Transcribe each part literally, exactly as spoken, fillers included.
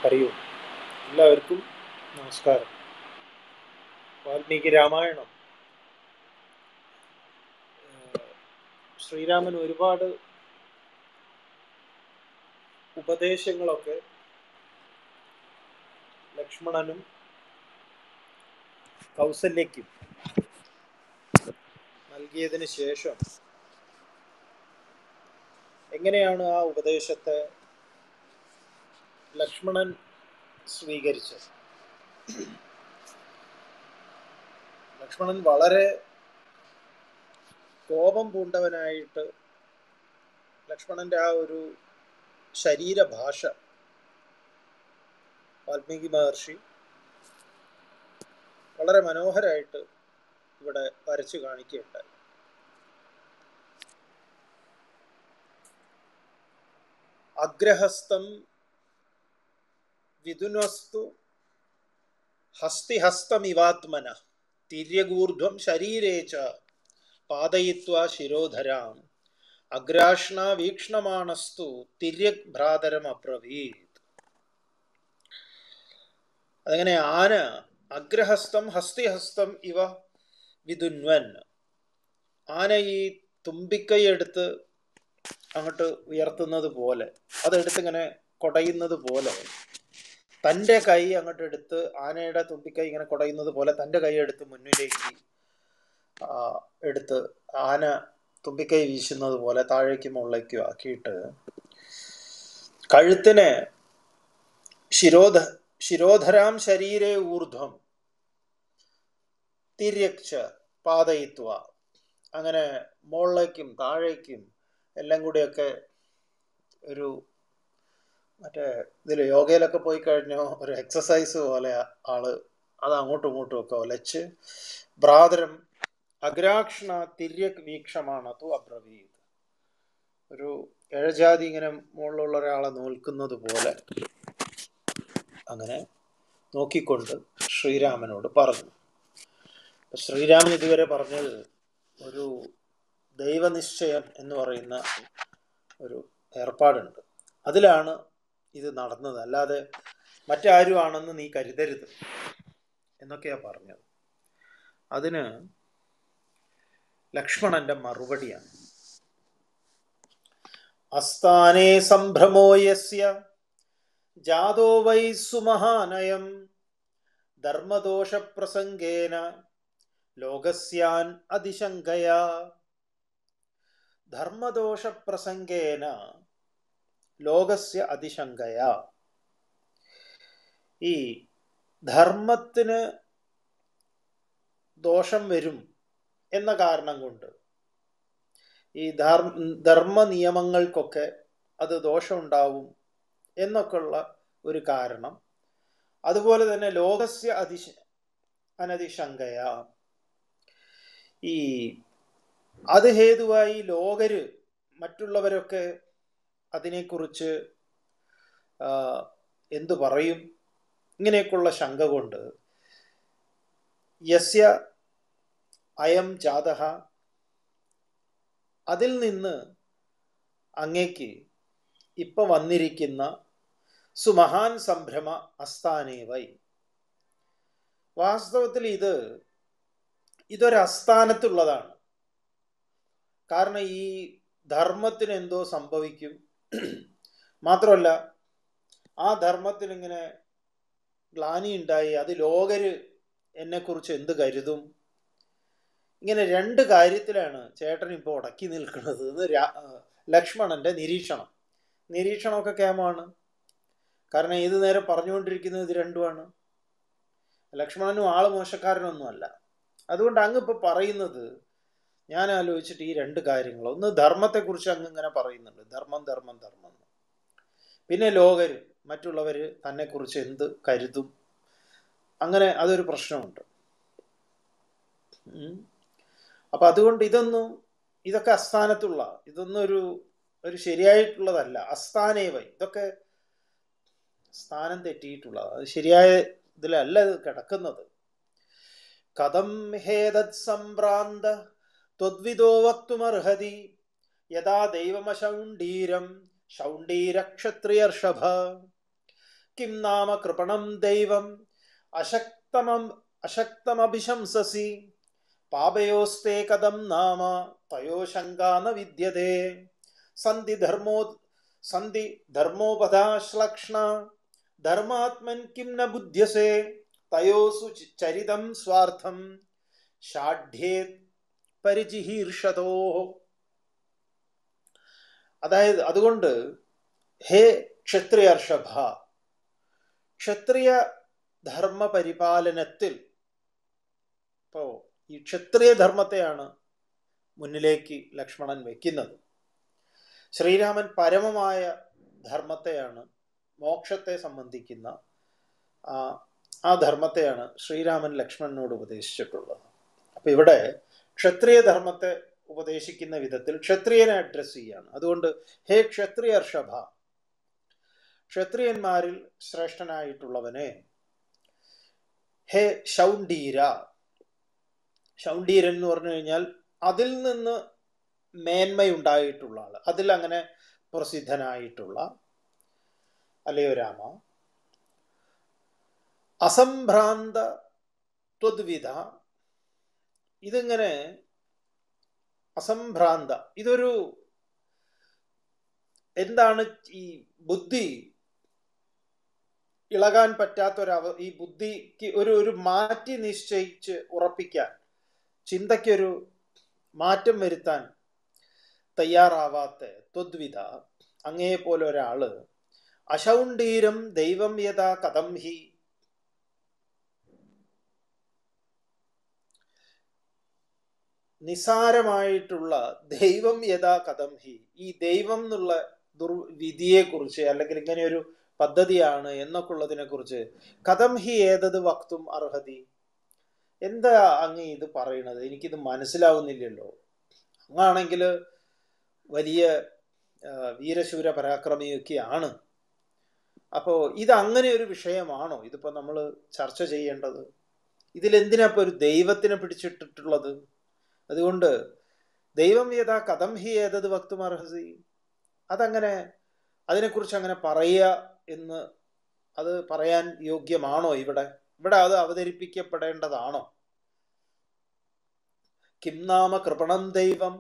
പറയൂ. എല്ലാവർക്കും നമസ്കാരം. വാൽമീകി രാമായണം, ശ്രീരാമൻ ഒരുപാട് ഉപദേശങ്ങളൊക്കെ ലക്ഷ്മണനും കൗസല്യയ്ക്കും നൽകിയതിന് ശേഷം എങ്ങനെയാണ് ആ ഉപദേശത്തെ ലക്ഷ്മണൻ സ്വീകരിച്ചത്? ലക്ഷ്മണൻ വളരെ കോപം പൂണ്ടവനായിട്ട്, ലക്ഷ്മണന്റെ ആ ഒരു ശരീരഭാഷ വാൽമീകി മഹർഷി വളരെ മനോഹരമായിട്ട് ഇവിടെ വരച്ചു കാണിക്കുകയുണ്ടായി. അഗ്രഹസ്തം വിദുനസ്തു ഹസ്തിഹസ്തമിവാത്മന തിര്യഗൂർധ്വം ശരീരേ ച പാദയിത്വാ ശിരോധരാം അഗ്രാഷ്ണ വീക്ഷണമാണസ്തു തിര്യക് ഭ്രാതരം അബ്രവീത്. അതങ്ങനെ ആന അഗ്രഹസ്തം ഹസ്തിഹസ്തം ഇവ വിദുന്വൻ, ആന ഈ തുമ്പിക്കൈ എടുത്ത് അങ്ങോട്ട് ഉയർത്തുന്നത് പോലെ, അതെടുത്ത് ഇങ്ങനെ കൊടയുന്നത് പോലെ, തൻ്റെ കൈ അങ്ങോട്ട് എടുത്ത്, ആനയുടെ തുമ്പിക്കൈ ഇങ്ങനെ കൊടയുന്നത് പോലെ തൻ്റെ കൈ എടുത്ത് മുന്നിലേക്ക് എടുത്ത് ആന തുമ്പിക്കൈ വീശുന്നത് പോലെ താഴേക്കും മുകളിലേക്കും ആക്കിയിട്ട് കഴുത്തിന് ശിരോധ ശിരോധരാം ശരീരേ ഊർധ്വം തിര്യക്ച പാദയിത്വ, അങ്ങനെ മുകളിലേക്കും താഴേക്കും എല്ലാം കൂടിയൊക്കെ ഒരു മറ്റേ ഇതിൽ യോഗയിലൊക്കെ പോയി കഴിഞ്ഞാൽ ഒരു എക്സസൈസ് പോലെ ആള് അത് അങ്ങോട്ടും ഇങ്ങോട്ടും ഒക്കെ ഒലച്ച് ഭ്രാതരം അഗ്രാക്ഷണ തിര്യക് വീക്ഷമാണ് തു അബ്രവീത്, ഒരു എഴജാതി ഇങ്ങനെ മുകളിലുള്ള ഒരാളെ നോൽക്കുന്നത് പോലെ അങ്ങനെ നോക്കിക്കൊണ്ട് ശ്രീരാമനോട് പറഞ്ഞു. ശ്രീരാമൻ ഇതുവരെ പറഞ്ഞത് ഒരു ദൈവനിശ്ചയം എന്ന് പറയുന്ന ഒരു ഏർപ്പാടുണ്ട്, അതിലാണ് ഇത് നടന്നത്, അല്ലാതെ മറ്റാരും ആണെന്ന് നീ കരുതരുത് എന്നൊക്കെയാ പറഞ്ഞത്. അതിന് ലക്ഷ്മണന്റെ മറുപടിയാണ്: അസ്ഥാനേ സംഭ്രമോ യസ്യ ജാതോ വൈ സുമഹാനയം ധർമ്മദോഷ പ്രസംഗേന ലോകസ്യാൻ അതിശങ്കയാ. ധർമ്മദോഷ പ്രസംഗേന ലോകസ്യ അതിശങ്കയാ. ഈ ധർമ്മത്തിന് ദോഷം വരും എന്ന കാരണം കൊണ്ട്, ഈ ധർമ്മ ധർമ്മ നിയമങ്ങൾക്കൊക്കെ അത് ദോഷമുണ്ടാവും എന്നൊക്കെയുള്ള ഒരു കാരണം, അതുപോലെ തന്നെ ലോകസ്യ അതിശ അനതിശങ്കയാ, ഈ അത് ഹേതുവായി ലോകര് മറ്റുള്ളവരൊക്കെ അതിനെക്കുറിച്ച് എന്തു പറയും, ഇങ്ങനെയൊക്കെയുള്ള ശങ്ക കൊണ്ട് യസ്യ അയം ജാതഃ, അതിൽ നിന്ന് അങ്ങേക്ക് ഇപ്പൊ വന്നിരിക്കുന്ന സുമഹാൻ സംഭ്രമ അസ്ഥാനേവൈ, വാസ്തവത്തിൽ ഇത് ഇതൊരു അസ്ഥാനത്തുള്ളതാണ്. കാരണം ഈ ധർമ്മത്തിന് എന്തോ സംഭവിക്കും, മാത്രമല്ല ആ ധർമ്മത്തിന് ഇങ്ങനെ ഗ്ലാനി ഉണ്ടായി, അത് ലോകര് എന്നെക്കുറിച്ച് എന്ത് കരുതും, ഇങ്ങനെ രണ്ട് കാര്യത്തിലാണ് ചേട്ടൻ ഇപ്പോൾ ഉടക്കി നിൽക്കുന്നത് എന്ന് ലക്ഷ്മണന്റെ നിരീക്ഷണം. നിരീക്ഷണമൊക്കെ കേമാണ്, കാരണം ഏത് നേരം പറഞ്ഞുകൊണ്ടിരിക്കുന്നത് ഇത് രണ്ടുമാണ്. ലക്ഷ്മണനും ആള് മോശക്കാരനൊന്നുമല്ല. അതുകൊണ്ട് അങ്ങ് ഇപ്പൊ പറയുന്നത്, ഞാൻ ആലോചിച്ചിട്ട് ഈ രണ്ട് കാര്യങ്ങൾ, ഒന്ന് ധർമ്മത്തെക്കുറിച്ച് അങ്ങ് ഇങ്ങനെ പറയുന്നുണ്ട്, ധർമ്മം ധർമ്മം ധർമ്മം, പിന്നെ ലോകര് മറ്റുള്ളവര് തന്നെക്കുറിച്ച് എന്ത് കരുതും, അങ്ങനെ അതൊരു പ്രശ്നമുണ്ട്. അപ്പൊ അതുകൊണ്ട് ഇതൊന്നും ഇതൊക്കെ അസ്ഥാനത്തുള്ള, ഇതൊന്നും ഒരു ഒരു ശരിയായിട്ടുള്ളതല്ല. അസ്ഥാനേവൈ, ഇതൊക്കെ സ്ഥാനം തെറ്റിയിട്ടുള്ളത്, അത് ശരിയായ ഇതിലല്ല ഇത് കിടക്കുന്നത്. കഥം ഹേതത് സംഭ്രാന്ത ത്വദ്വിദോ വക്തുമർഹതി യഥാ ദൈവമശൗണ്ടീരം ശൗണ്ടീരക്ഷത്രിയർഷഭ. കിം നാമ കൃപണം ദൈവം അശക്തമം അശക്തമഭിശംസസി പാപയോസ്തേ കഥം നാമ തയോ ശങ്കാ ന വിദ്യതേ സന്ധി ധർമ്മോ സന്ധി ധർമ്മോപദാശ്ലക്ഷ്ണ ധർമാത്മൻ കിം ന ബുദ്ധ്യസേ തയോസു ചരിതം സ്വാർത്ഥം ഷാഢ്യേ പരിജിഹീർഷതോ. അതായത് അതുകൊണ്ട് ഹേ ക്ഷത്രിയർഷഭ, ക്ഷത്രിയ ധർമ്മ പരിപാലനത്തിൽ ഇപ്പോ ഈ ക്ഷത്രിയ ധർമ്മത്തെയാണ് മുന്നിലേക്ക് ലക്ഷ്മണൻ വെക്കുന്നത്. ശ്രീരാമൻ പരമമായ ധർമ്മത്തെയാണ്, മോക്ഷത്തെ സംബന്ധിക്കുന്ന ആ ആ ധർമ്മത്തെയാണ് ശ്രീരാമൻ ലക്ഷ്മണനോട് ഉപദേശിച്ചിട്ടുള്ളത്. അപ്പൊ ഇവിടെ ക്ഷത്രിയ ധർമ്മത്തെ ഉപദേശിക്കുന്ന വിധത്തിൽ ക്ഷത്രിയനെ അഡ്രസ് ചെയ്യാണ്. അതുകൊണ്ട് ഹേ ക്ഷത്രിയർഷഭ, ക്ഷത്രിയന്മാരിൽ ശ്രേഷ്ഠനായിട്ടുള്ളവനെ, ഹേ ശൗണ്ഡീര, ശൗണ്ഡീരൻ എന്ന് പറഞ്ഞു കഴിഞ്ഞാൽ അതിൽ നിന്ന് മേന്മയുണ്ടായിട്ടുള്ള ആള്, അതിൽ അങ്ങനെ പ്രസിദ്ധനായിട്ടുള്ള അല്ലയോ രാമ. അസംഭ്രാന്ത ത്വദ്വിധ, ഇതിങ്ങനെ അസംഭ്രാന്ത, ഇതൊരു എന്താണ്, ഈ ബുദ്ധി ഇളകാൻ പറ്റാത്തൊരവ, ഈ ബുദ്ധിക്ക് ഒരു ഒരു മാറ്റി നിശ്ചയിച്ച് ഉറപ്പിക്കാൻ, ചിന്തയ്ക്കൊരു മാറ്റം വരുത്താൻ തയ്യാറാവാത്ത ത്വദ്വിധ, അങ്ങേ പോലെ ഒരാള് അശൗണ്ഡീരം ദൈവം യഥാ കഥം ഹി, നിസാരമായിട്ടുള്ള ദൈവം യഥാ കഥം ഹി, ഈ ദൈവം എന്നുള്ള ദുർവിധിയെ കുറിച്ച് അല്ലെങ്കിൽ ഇങ്ങനെ ഒരു പദ്ധതിയാണ് എന്നൊക്കെ ഉള്ളതിനെ കുറിച്ച് കഥം ഹി ഏതത് വക്തും അർഹതി, എന്താ അങ്ങ് ഇത് പറയണത്, എനിക്കിത് മനസ്സിലാവുന്നില്ലല്ലോ. അങ്ങാണെങ്കിൽ വലിയ വീരശൂര പരാക്രമിയൊക്കെയാണ്. അപ്പോൾ ഇത് അങ്ങനെ ഒരു വിഷയമാണോ ഇതിപ്പോ നമ്മൾ ചർച്ച ചെയ്യേണ്ടത്? ഇതിലെന്തിനാ ഇപ്പൊ ഒരു ദൈവത്തിനെ പിടിച്ചിട്ടിട്ടുള്ളത്? അതുകൊണ്ട് ദൈവം യഥാ കഥം ഹി ഏതത് വക്തും അർഹസി, അതങ്ങനെ അതിനെക്കുറിച്ച് അങ്ങനെ പറയുക എന്ന്, അത് പറയാൻ യോഗ്യമാണോ ഇവിടെ? ഇവിടെ അത് അവതരിപ്പിക്കപ്പെടേണ്ടതാണോ? കിം നാമ കൃപണം ദൈവം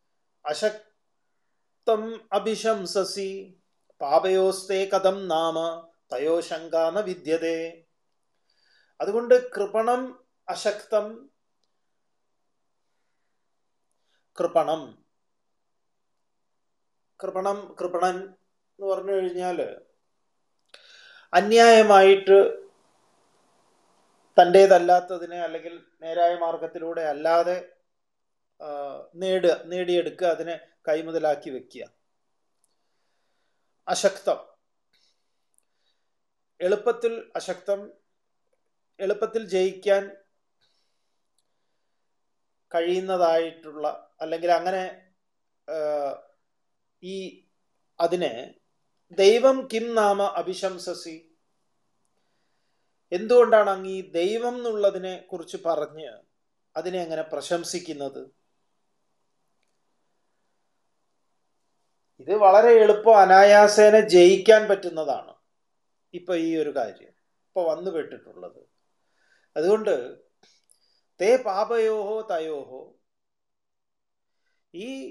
അശക്തം അഭിശംസസി പാപയോസ്തേ കഥം നാമ തയോ ശങ്കാ ന വിദ്യതേ. അതുകൊണ്ട് കൃപണം അശക്തം, കൃപണം കൃപണം കൃപണൻ എന്ന് പറഞ്ഞു കഴിഞ്ഞാൽ അന്യായമായിട്ട് തൻ്റേതല്ലാത്തതിനെ അല്ലെങ്കിൽ നേരായ മാർഗത്തിലൂടെ അല്ലാതെ നേടുക നേടിയെടുക്കുക, അതിനെ കൈമുതലാക്കി വെക്കുക. അശക്തം, എളുപ്പത്തിൽ അശക്തം, എളുപ്പത്തിൽ ജയിക്കാൻ കഴിയുന്നതായിട്ടുള്ള അല്ലെങ്കിൽ അങ്ങനെ ഈ അതിനെ ദൈവം കിം നാമ അഭിശംസസി, എന്തുകൊണ്ടാണ് അങ്ങ് ഈ ദൈവം എന്നുള്ളതിനെ കുറിച്ച് പറഞ്ഞ് അതിനെ അങ്ങനെ പ്രശംസിക്കുന്നത്? ഇത് വളരെ എളുപ്പം അനായാസേന ജയിക്കാൻ പറ്റുന്നതാണ് ഇപ്പൊ ഈ ഒരു കാര്യം ഇപ്പൊ വന്നു പെട്ടിട്ടുള്ളത്. അതുകൊണ്ട് തേ പാപയോഹോ തയോഹോ, ഈ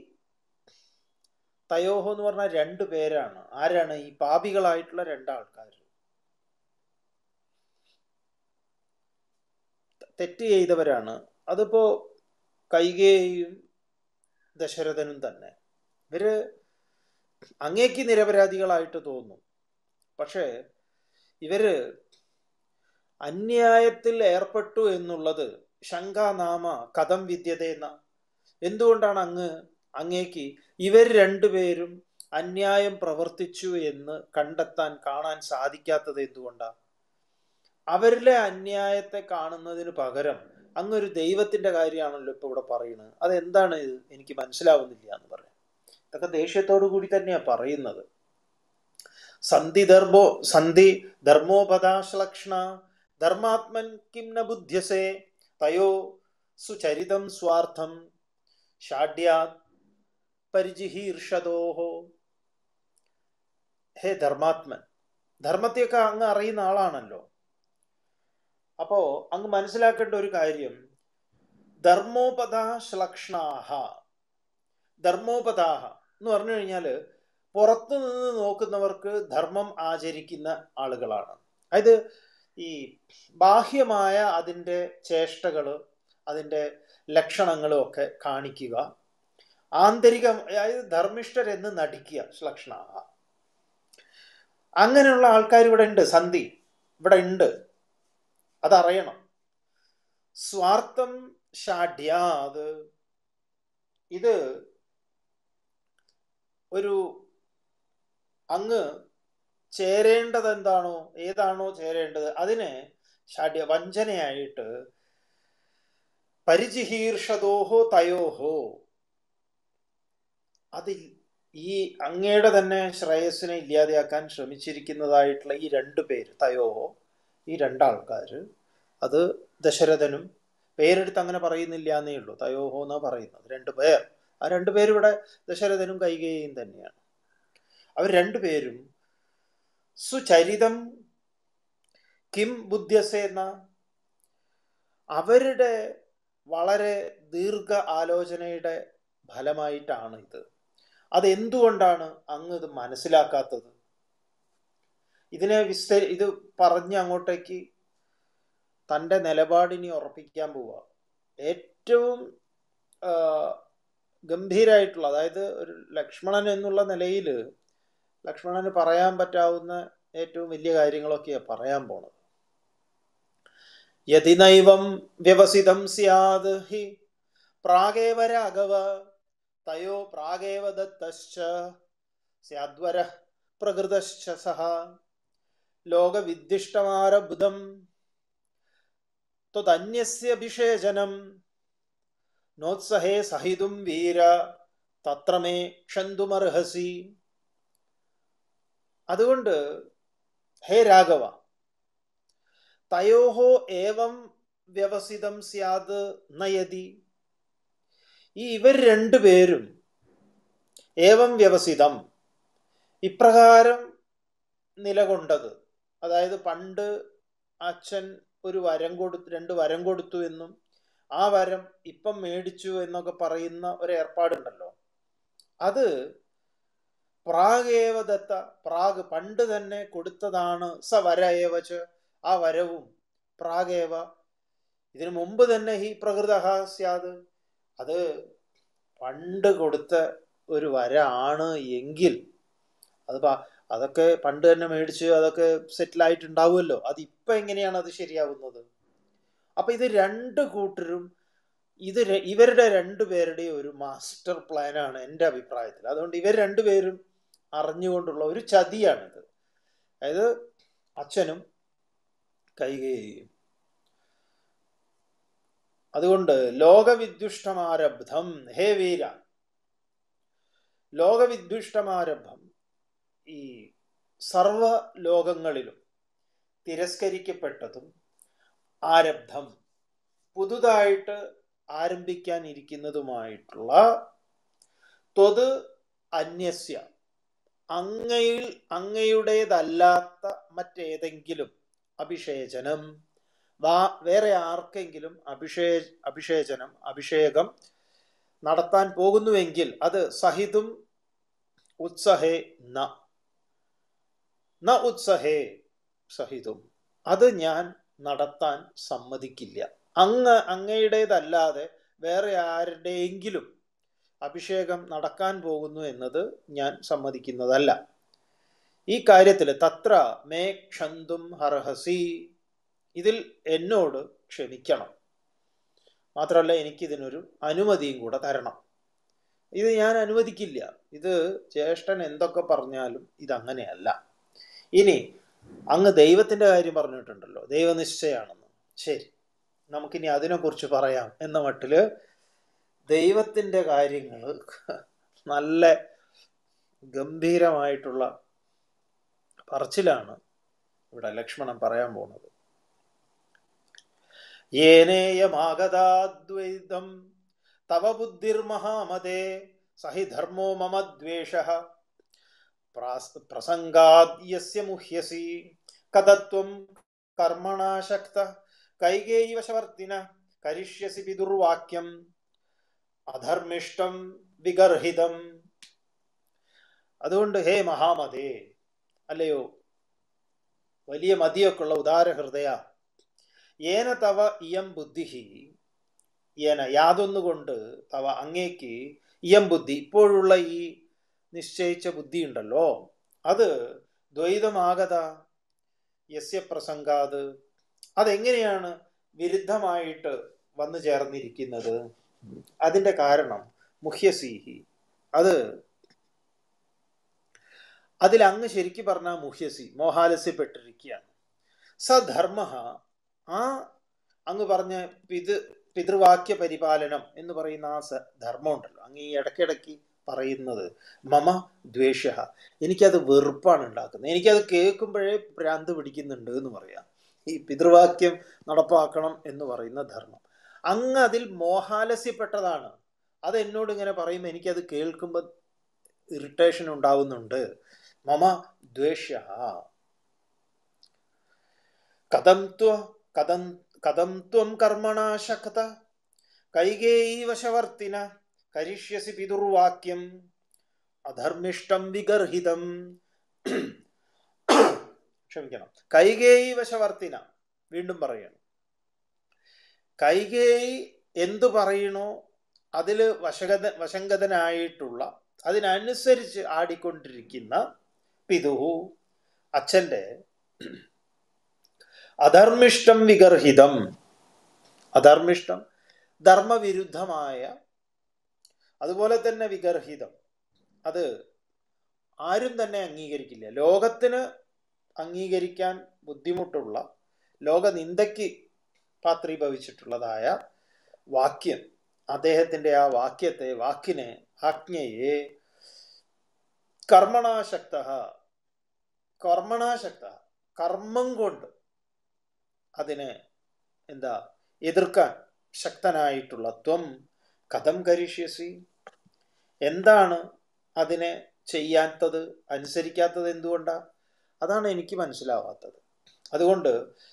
തയോഹോ എന്ന് പറഞ്ഞാൽ രണ്ടു പേരാണ്. ആരാണ് ഈ പാപികളായിട്ടുള്ള രണ്ടാൾക്കാർ? തെറ്റ് ചെയ്തവരാണ്. അതിപ്പോ കൈകേയിയും ദശരഥനും തന്നെ. ഇവര് അങ്ങേക്ക് നിരപരാധികളായിട്ട് തോന്നും, പക്ഷേ ഇവര് അന്യായത്തിൽ ഏർപ്പെട്ടു എന്നുള്ളത് ശങ്കാനാമ കഥം വിദ്യതേന, എന്തുകൊണ്ടാണ് അങ്ങ് അങ്ങേക്ക് ഇവർ രണ്ടുപേരും അന്യായം പ്രവർത്തിച്ചു എന്ന് കണ്ടെത്താൻ കാണാൻ സാധിക്കാത്തത് എന്തുകൊണ്ടാണ്? അവരിലെ അന്യായത്തെ കാണുന്നതിന് പകരം അങ്ങൊരു ദൈവത്തിന്റെ കാര്യമാണല്ലോ ഇപ്പൊ ഇവിടെ പറയുന്നത്. അതെന്താണ് ഇത്, എനിക്ക് മനസ്സിലാവുന്നില്ല എന്ന് പറയാം. ഇതൊക്കെ ദേഷ്യത്തോടു കൂടി തന്നെയാ പറയുന്നത്. സന്ധി ധർമ്മോ സന്ധി ധർമ്മോപദാശ്ലക്ഷ്ണ ധർമാത്മൻ കിം ന ബുദ്ധ്യസേ തയോ സുചരിതം സ്വാർത്ഥം ഷാഢ്യാത് പരിജിഹീർഷതോഹോ. ഹേ ധർമാത്മൻ, ധർമ്മത്തെയൊക്കെ അങ്ങ് അറിയുന്ന ആളാണല്ലോ. അപ്പോ അങ്ങ് മനസ്സിലാക്കേണ്ട ഒരു കാര്യം, ധർമ്മോപദ ശ്ലക്ഷ്ണാഹ, ധർമ്മോപദാഹ എന്ന് പറഞ്ഞു കഴിഞ്ഞാൽ പുറത്തു നിന്ന് നോക്കുന്നവർക്ക് ധർമ്മം ആചരിക്കുന്ന ആളുകളാണ്. അതായത് ഈ ബാഹ്യമായ അതിൻ്റെ ചേഷ്ടകൾ, അതിൻ്റെ ലക്ഷണങ്ങളും ഒക്കെ കാണിക്കുക, ആന്തരിക, അതായത് ധർമ്മിഷ്ഠരെന്ന് നടിക്കുക, ശ്ലക്ഷ്ണാഹ. അങ്ങനെയുള്ള ആൾക്കാർ ഇവിടെ ഉണ്ട്, സന്ധി ഇവിടെ ഉണ്ട്, അതറിയണം. സ്വാർത്ഥം ഷാഢ്യാത്, ഇത് ഒരു അങ്ങ് ചേരേണ്ടത് എന്താണോ, ഏതാണോ ചേരേണ്ടത് അതിന് ഷാഢ്യ വഞ്ചനയായിട്ട് പരിജിഹീർഷതോഹോ തയോഹോ, അതിൽ ഈ അങ്ങയുടെ തന്നെ ശ്രേയസ്സിനെ ഇല്ലാതെയാക്കാൻ ശ്രമിച്ചിരിക്കുന്നതായിട്ടുള്ള ഈ രണ്ടു പേര്, തയോഹോ, ഈ രണ്ടാൾക്കാർ, അത് ദശരഥനും, പേരെടുത്ത് അങ്ങനെ പറയുന്നില്ല എന്നേ ഉള്ളൂ, തയോഹോ എന്നാ പറയുന്നത്, രണ്ടു പേർ. ആ രണ്ടു പേരും ഇവിടെ ദശരഥനും കൈകേയിയും തന്നെയാണ്. അവർ രണ്ടുപേരും സുചരിതം കിം ബുദ്ധ്യസേന, അവരുടെ വളരെ ദീർഘ ആലോചനയുടെ ഫലമായിട്ടാണ് ഇത്. അതെന്തുകൊണ്ടാണ് അങ്ങ് ഇത് മനസ്സിലാക്കാത്തത്? ഇതിനെ വിസ്തരി ഇത് പറഞ്ഞ് അങ്ങോട്ടേക്ക് തൻ്റെ നിലപാടിനെ ഉറപ്പിക്കാൻ പോവുക. ഏറ്റവും ഗംഭീരമായിട്ടുള്ള, അതായത് ഒരു ലക്ഷ്മണൻ എന്നുള്ള നിലയിൽ ലക്ഷ്മണന് പറയാൻ പറ്റാവുന്ന ഏറ്റവും വലിയ കാര്യങ്ങളൊക്കെയാണ് പറയാൻ പോണത്. യതി നൈവം വ്യവസിതം സ്യാദ് ഹി പ്രാഗേവ രാഘവ തയോ പ്രാഗേവ ദത്തശ്ച സ്യാദ്വര പ്രകൃതശ്ച സഹ ലോകവിദ്ദിഷ്ടമാരബുധം ത്വദന്യസ്യ അഭിഷേചനം നോത്സഹേ സഹിതും വീര തത്ര മേ ക്ഷന്തുമർഹസി. അതുകൊണ്ട് ഹേ രാഘവ, തയോഹോ ഏവം വ്യവസിതം സ്യാദ് നയതി, ഈ ഇവർ രണ്ടുപേരും ഏവം വ്യവസിതം, ഇപ്രകാരം നിലകൊണ്ടത്, അതായത് പണ്ട് അച്ഛൻ ഒരു വരം കൊടുത്തു, രണ്ട് വരം കൊടുത്തു എന്നും ആ വരം ഇപ്പം മേടിച്ചു എന്നൊക്കെ പറയുന്ന ഒരു ഏർപ്പാടുണ്ടല്ലോ, അത് പ്രാഗേവദത്ത, പ്രാഗ് പണ്ട് തന്നെ കൊടുത്തതാണ്, സ വര ഏവച്ച്, ആ വരവും പ്രാഗേവ ഇതിനു മുമ്പ് തന്നെ ഹി പ്രകൃത സ്യാത്, അത് പണ്ട് കൊടുത്ത ഒരു വര ആണ് എങ്കിൽ അത് അതൊക്കെ പണ്ട് തന്നെ മേടിച്ച് അതൊക്കെ സെറ്റിലായിട്ടുണ്ടാവുമല്ലോ, അതിപ്പോൾ എങ്ങനെയാണ് അത് ശരിയാവുന്നത്? അപ്പം ഇത് രണ്ട് കൂട്ടരും, ഇത് ഇവരുടെ രണ്ടുപേരുടെയും ഒരു മാസ്റ്റർ പ്ലാനാണ് എൻ്റെ അഭിപ്രായത്തിൽ. അതുകൊണ്ട് ഇവർ രണ്ടുപേരും അറിഞ്ഞുകൊണ്ടുള്ള ഒരു ചതിയാണിത്. അതായത് അച്ഛനും കൈകേയിയും. അതുകൊണ്ട് ലോകവിദ്യുഷ്ടമാരബ്ധം, ഹേ വീര, ലോകവിദ്യുഷ്ടമാരബ്ധം, ഈ സർവ ലോകങ്ങളിലും തിരസ്കരിക്കപ്പെട്ടതും ആരബ്ധം, പുതുതായിട്ട് ആരംഭിക്കാൻ ഇരിക്കുന്നതുമായിട്ടുള്ള ത്വത് അന്യസ്യ, അങ്ങയിൽ അങ്ങയുടേതല്ലാത്ത മറ്റേതെങ്കിലും അഭിഷേചനം, വാ വേറെ ആർക്കെങ്കിലും അഭിഷേ അഭിഷേചനം അഭിഷേകം നടത്താൻ പോകുന്നുവെങ്കിൽ അത് സഹിതും ഉത്സഹേ ന ന ഉത്സഹേ സഹിതും, അത് ഞാൻ നടത്താൻ സമ്മതിക്കില്ല. അങ്ങ് അങ്ങയുടേതല്ലാതെ വേറെ ആരുടെയെങ്കിലും അഭിഷേകം നടക്കാൻ പോകുന്നു എന്നത് ഞാൻ സമ്മതിക്കുന്നതല്ല. ഈ കാര്യത്തിൽ തത്ര മേ ക്ഷന്തും ഹർഹസി, ഇതിൽ എന്നോട് ക്ഷമിക്കണം, മാത്രമല്ല എനിക്കിതിനൊരു അനുമതിയും കൂടെ തരണം. ഇത് ഞാൻ അനുവദിക്കില്ല, ഇത് ജ്യേഷ്ഠൻ എന്തൊക്കെ പറഞ്ഞാലും ഇതങ്ങനെയല്ല. ഇനി അങ്ങ് ദൈവത്തിൻ്റെ കാര്യം പറഞ്ഞിട്ടുണ്ടല്ലോ, ദൈവനിശ്ചയാണെന്ന്, ശരി, നമുക്കിനി അതിനെക്കുറിച്ച് പറയാം എന്ന മട്ടില് ദൈവത്തിൻ്റെ കാര്യങ്ങൾ നല്ല ഗംഭീരമായിട്ടുള്ള പറച്ചിലാണ് ഇവിടെ ലക്ഷ്മണൻ പറയാൻ പോകുന്നത്. യേനേയമാഗതാദ്വൈതം തവ ബുദ്ധിർമഹാമതേ സഹി ധർമ്മോ മമ ദ്വേഷഃ പ്രസംഗാദ് യസ്യ മുഹ്യസി കതത്വം കർമ്മണാ ശക്ത കൈകേയി വശവർത്തിന കരിഷ്യസി പിതുർവാക്യം അധർമ്മിഷ്ടം വിഗർഹിതം. അതുകൊണ്ട് ഹേ മഹാമതേ, അല്ലയോ വലിയ മതിയൊക്കെ ഉള്ള ഉദാരഹൃദയ, ഏന തവ ഇയം ബുദ്ധി, ഏന യാതൊന്നുകൊണ്ട് തവ അങ്ങേക്ക് ഇയം ബുദ്ധി ഇപ്പോഴുള്ള ഈ നിശ്ചയിച്ച ബുദ്ധി ഉണ്ടല്ലോ, അത് ദ്വൈതമാകത യസ്യ പ്രസംഗാത്, അതെങ്ങനെയാണ് വിരുദ്ധമായിട്ട് വന്നു ചേർന്നിരിക്കുന്നത്? അതിൻ്റെ കാരണം മുഹ്യസീഹി, അത് അതിൽ അങ്ങ് ശരിക്കും പറഞ്ഞാൽ മുഹ്യസി മോഹാലസ്യപ്പെട്ടിരിക്കുകയാണ്. സധർമ്മ, ആ അങ്ങ് പറഞ്ഞ പിതൃ പിതൃവാക്യ പരിപാലനം എന്ന് പറയുന്ന ആ സ ധർമ്മം ഉണ്ടല്ലോ, അങ്ങ് ഈ ഇടയ്ക്കിടയ്ക്ക് പറയുന്നത് മമ ദ്വേഷ, എനിക്കത് വെറുപ്പാണ് ഉണ്ടാക്കുന്നത്, എനിക്കത് കേൾക്കുമ്പോഴേ ഭ്രാന്ത് പിടിക്കുന്നുണ്ട് എന്ന് പറയാം. ഈ പിതൃവാക്യം നടപ്പാക്കണം എന്ന് പറയുന്ന ധർമ്മം അങ്ങ് അതിൽ മോഹാലസ്യപ്പെട്ടതാണ്. അത് എന്നോട് ഇങ്ങനെ പറയുമ്പോൾ എനിക്കത് കേൾക്കുമ്പോൾ ഇറിറ്റേഷൻ ഉണ്ടാവുന്നുണ്ട്. മമ ദ്വേഷ്യ കഥം ത്വ കഥം കഥം ത്വം കർമ്മണാ ശക്ത കൈകേയി വശവർത്തിന കരിഷ്യസി പിതുർവാക്യം അധർമ്മിഷ്ടം വിഗർഹിതം. ക്ഷമിക്കണം, കൈകേയി വശവർത്തിന, വീണ്ടും പറയണം, കൈകേയി എന്തു പറയണോ അതിൽ വശഗത വശങ്കതനായിട്ടുള്ള അതിനനുസരിച്ച് ആടിക്കൊണ്ടിരിക്കുന്ന പിതുഹു അച്ഛൻ്റെ അധർമ്മിഷ്ടം വിഗർഹിതം, അധർമ്മിഷ്ടം ധർമ്മവിരുദ്ധമായ, അതുപോലെ തന്നെ വിഗർഹിതം, അത് ആരും തന്നെ അംഗീകരിക്കില്ല, ലോകത്തിന് അംഗീകരിക്കാൻ ബുദ്ധിമുട്ടുള്ള, ലോകനിന്ദയ്ക്ക് പാത്രീഭവിച്ചിട്ടുള്ളതായ വാക്യം, അദ്ദേഹത്തിൻ്റെ ആ വാക്യത്തെ, വാക്കിനെ, ആജ്ഞയെ കർമ്മണാശക്ത, കർമ്മണാശക്ത കർമ്മം കൊണ്ട് അതിനെ എന്താ എതിർക്കാൻ ശക്തനായിട്ടുള്ള ത്വം കഥം കരിഷ്യസി, എന്താണ് അതിനെ ചെയ്യാത്തത്, അനുസരിക്കാത്തത് എന്തുകൊണ്ടാണ്? അതാണ് എനിക്ക് മനസ്സിലാവാത്തത്. അതുകൊണ്ട്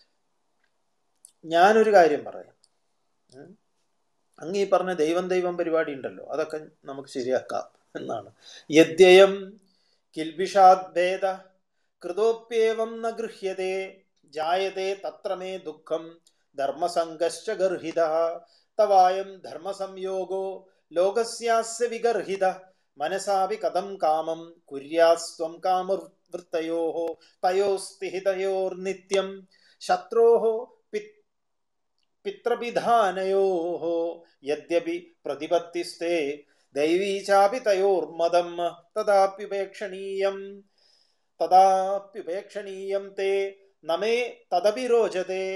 ഞാനൊരു കാര്യം പറയാം. അങ്ങ് ഈ പറഞ്ഞ ദൈവം ദൈവം പരിപാടി ഉണ്ടല്ലോ, അതൊക്കെ നമുക്ക് ശരിയാക്കാം എന്നാണ്. യദ്യയം കിൽബിഷാദ്ഭേദ കൃതോപ്യേവം ന ഗൃഹ്യതേ ജായതേ തത്ര മേ ദുഃഖം ധർമ്മസംഗശ്ച ഗർഹിതഃ തവായം ധർമ്മസംയോഗോ ലോകസ്യാസ്യ വിഗർഹിത മനസാപി കഥം കാമം കുര്യാസ്ത്വം കാമവൃത്തയോഃ തയോസ്തിഹിതയോർനിത്യം ശത്രോഃ പിത്രപിധാനയോഃ യദ്യപി പ്രതിപത്തിസ്തേ ദൈവീ ചാപി തയോർമദം തദാപ്യുപേക്ഷണീയം തദാപ്യുപേക്ഷണീയം തേ നമേ തദഭിരോചതേ.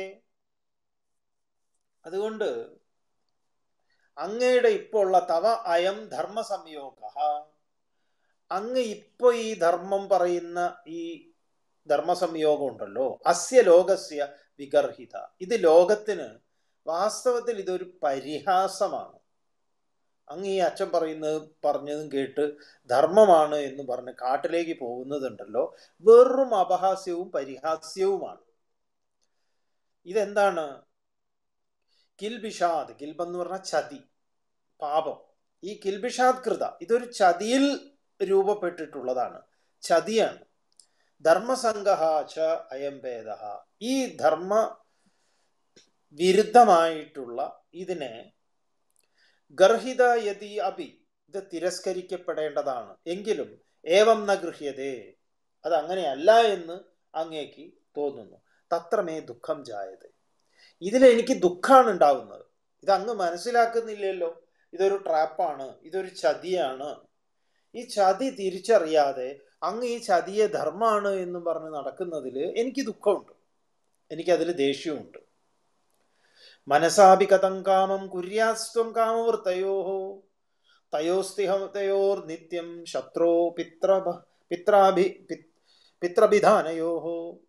അതുകൊണ്ട് അങ്ങയുടെ ഇപ്പോൾ ഉള്ള തവ അയം ധർമ്മസംയോഗ, അങ്ങ് ഇപ്പൊ ഈ ധർമ്മം പറയുന്ന ഈ ധർമ്മസംയോഗം ഉണ്ടല്ലോ, അസ്യ ലോകസ്യ വിഗർഹിത, ഇത് ലോകത്തിന് വാസ്തവത്തിൽ ഇതൊരു പരിഹാസമാണ്. അങ്ങ് ഈ അച്ഛൻ പറയുന്നത് പറഞ്ഞതും കേട്ട് ധർമ്മമാണ് എന്ന് പറഞ്ഞ് കാട്ടിലേക്ക് പോകുന്നതുണ്ടല്ലോ, വെറും അപഹാസ്യവും പരിഹാസ്യവുമാണ്. ഇതെന്താണ്? കിൽബിഷാദ്, കിൽബ് എന്ന് പറഞ്ഞാൽ ചതി, പാപം. ഈ കിൽബിഷാദ് കൃത, ഇതൊരു ചതിയിൽ രൂപപ്പെട്ടിട്ടുള്ളതാണ്, ചതിയാണ്. ധർമ്മസംഗഹ ച അയം ഭേദ, ഈ ധർമ്മ വിരുദ്ധമായിട്ടുള്ള ഇതിനെ ഗർഹിത യതി അപി, ഇത് തിരസ്കരിക്കപ്പെടേണ്ടതാണ്, എങ്കിലും ഏവം ന ഗൃഹ്യതേ, അത് അങ്ങനെയല്ല എന്ന് അങ്ങേക്ക് തോന്നുന്നു. തത്രമേ ദുഃഖം ജായതേ, ഇതിലെനിക്ക് ദുഃഖമാണ് ഉണ്ടാവുന്നത്. ഇത് അങ്ങ് മനസ്സിലാക്കുന്നില്ലല്ലോ, ഇതൊരു ട്രാപ്പാണ്, ഇതൊരു ചതിയാണ്. ഈ ചതി തിരിച്ചറിയാതെ അങ്ങ് ഈ ചതിയെ ധർമ്മമാണ് എന്ന് പറഞ്ഞ് നടക്കുന്നതിൽ എനിക്ക് ദുഃഖമുണ്ട്, എനിക്കതിൽ ദേഷ്യമുണ്ട്. മനസാപി കഥം കാമം കുര്യാസ്ത്വം കാമവൃത്തയോഃ തയോസ്തിഹതയോർ നിത്യം ശത്രോ പിത്ര പിത്രാഭി പിത്രഭിധാനയോഃ